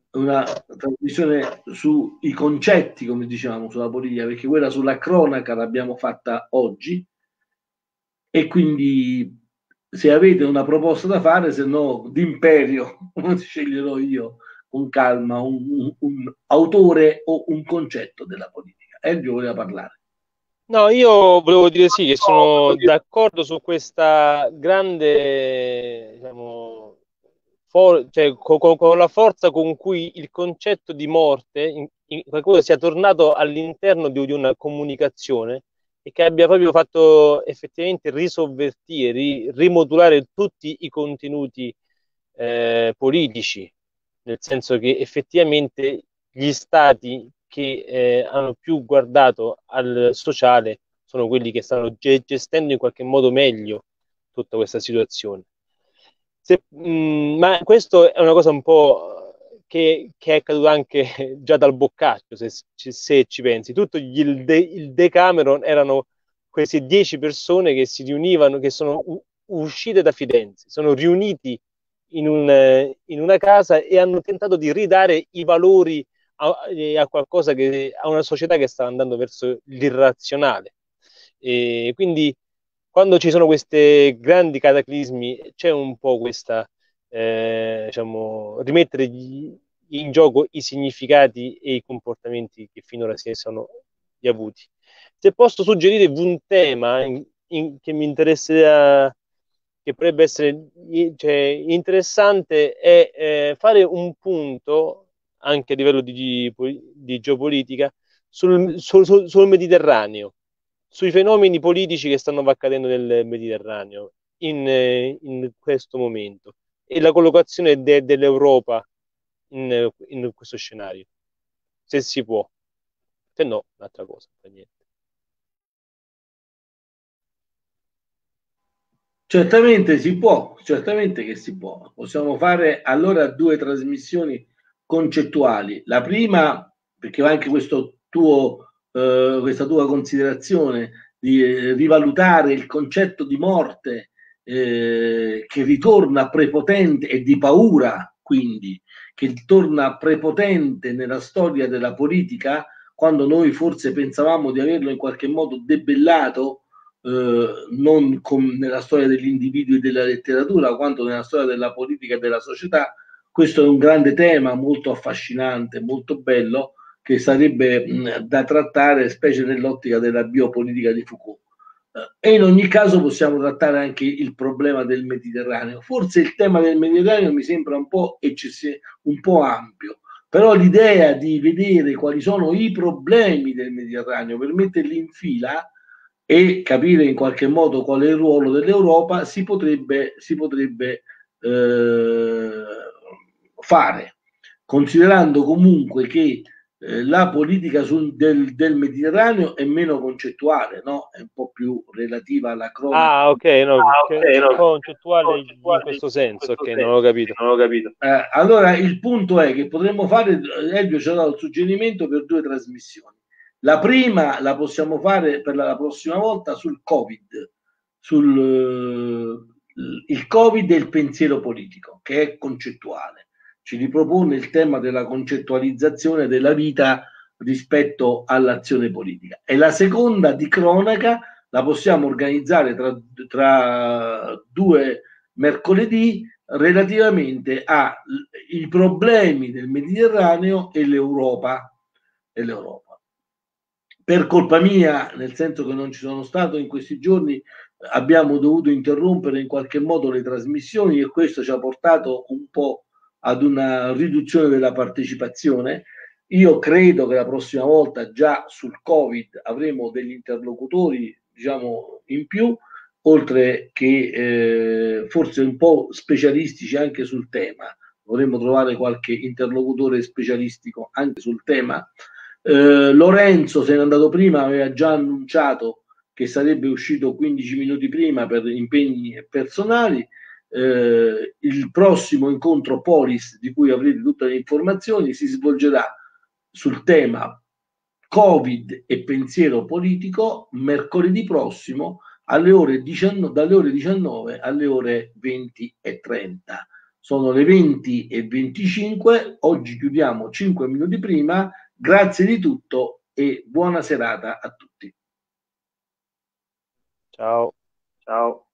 S1: una trasmissione sui concetti, come diciamo, sulla politica, perché quella sulla cronaca l'abbiamo fatta oggi, e quindi se avete una proposta da fare, se no d'imperio sceglierò io con calma un, un, un autore o un concetto della politica. Elvio voleva parlare.
S2: No, io volevo dire sì, che sono d'accordo su questa grande, diciamo, for- cioè, co- co- con la forza con cui il concetto di morte in, in qualcosa sia tornato all'interno di, di una comunicazione, e che abbia proprio fatto effettivamente risovvertire, ri- rimodulare tutti i contenuti eh, politici, nel senso che effettivamente gli stati che eh, hanno più guardato al sociale sono quelli che stanno ge- gestendo in qualche modo meglio tutta questa situazione. Se, mh, ma questo è una cosa un po' che, che è accaduto anche già dal Boccaccio, se, se ci pensi. Tutto il, de, il Decameron erano queste dieci persone che si riunivano, che sono u- uscite da Firenze, sono riuniti in, un, in una casa e hanno tentato di ridare i valori a, a qualcosa che, a una società che stava andando verso l'irrazionale. E quindi quando ci sono questi grandi cataclismi c'è un po' questa, eh, diciamo, rimettere gli, in gioco i significati e i comportamenti che finora si sono avuti. Se posso suggerire un tema in, in, che mi interessa, che potrebbe essere, cioè, interessante, è eh, fare un punto anche a livello di, di geopolitica sul, sul, sul Mediterraneo, sui fenomeni politici che stanno accadendo nel Mediterraneo in, in questo momento, e la collocazione de, dell'Europa in, in questo scenario, se si può. Se no, un'altra cosa, per niente.
S1: Certamente si può, certamente che si può. Possiamo fare allora due trasmissioni concettuali. La prima, perché va anche questo tuo, eh, questa tua considerazione di eh, rivalutare il concetto di morte eh, che ritorna prepotente, e di paura, quindi, che torna prepotente nella storia della politica, quando noi forse pensavamo di averlo in qualche modo debellato. Eh, non com- nella storia degli individui e della letteratura, quanto nella storia della politica e della società. Questo è un grande tema molto affascinante, molto bello, che sarebbe mh, da trattare, specie nell'ottica della biopolitica di Foucault. Eh, e in ogni caso possiamo trattare anche il problema del Mediterraneo. Forse il tema del Mediterraneo mi sembra un po' eccessivo, un po' ampio, però l'idea di vedere quali sono i problemi del Mediterraneo per metterli in fila e capire in qualche modo qual è il ruolo dell'Europa si potrebbe, si potrebbe eh, fare, considerando comunque che eh, la politica sul, del, del Mediterraneo è meno concettuale, no? È un po' più relativa alla cronaca.
S2: Ah, ok, no,
S1: Ah, okay, no.
S2: concettuale in questo senso, ok, non ho capito.
S1: Non ho capito. Eh, allora il punto è che potremmo fare, Elvio ci ha dato il suggerimento per due trasmissioni. La prima la possiamo fare per la, la prossima volta sul Covid, sul uh, il Covid e il pensiero politico, che è concettuale. Ci ripropone il tema della concettualizzazione della vita rispetto all'azione politica. E la seconda, di cronaca, la possiamo organizzare tra, tra due mercoledì, relativamente ai problemi del Mediterraneo e l'Europa. E l'Europa. Per colpa mia, nel senso che non ci sono stato in questi giorni, abbiamo dovuto interrompere in qualche modo le trasmissioni, e questo ci ha portato un po' ad una riduzione della partecipazione. Io credo che la prossima volta già sul Covid avremo degli interlocutori, diciamo, in più, oltre che eh, forse un po' specialistici anche sul tema. Dovremmo trovare qualche interlocutore specialistico anche sul tema. Eh, Lorenzo se n'è andato prima, aveva già annunciato che sarebbe uscito quindici minuti prima per impegni personali. Eh, il prossimo incontro Polis, di cui avrete tutte le informazioni, si svolgerà sul tema Covid e pensiero politico mercoledì prossimo alle ore diciannove, dalle ore diciannove alle ore venti e trenta. sono le venti e venticinque, oggi chiudiamo cinque minuti prima, grazie di tutto e buona serata a tutti.
S2: Ciao.
S1: Ciao.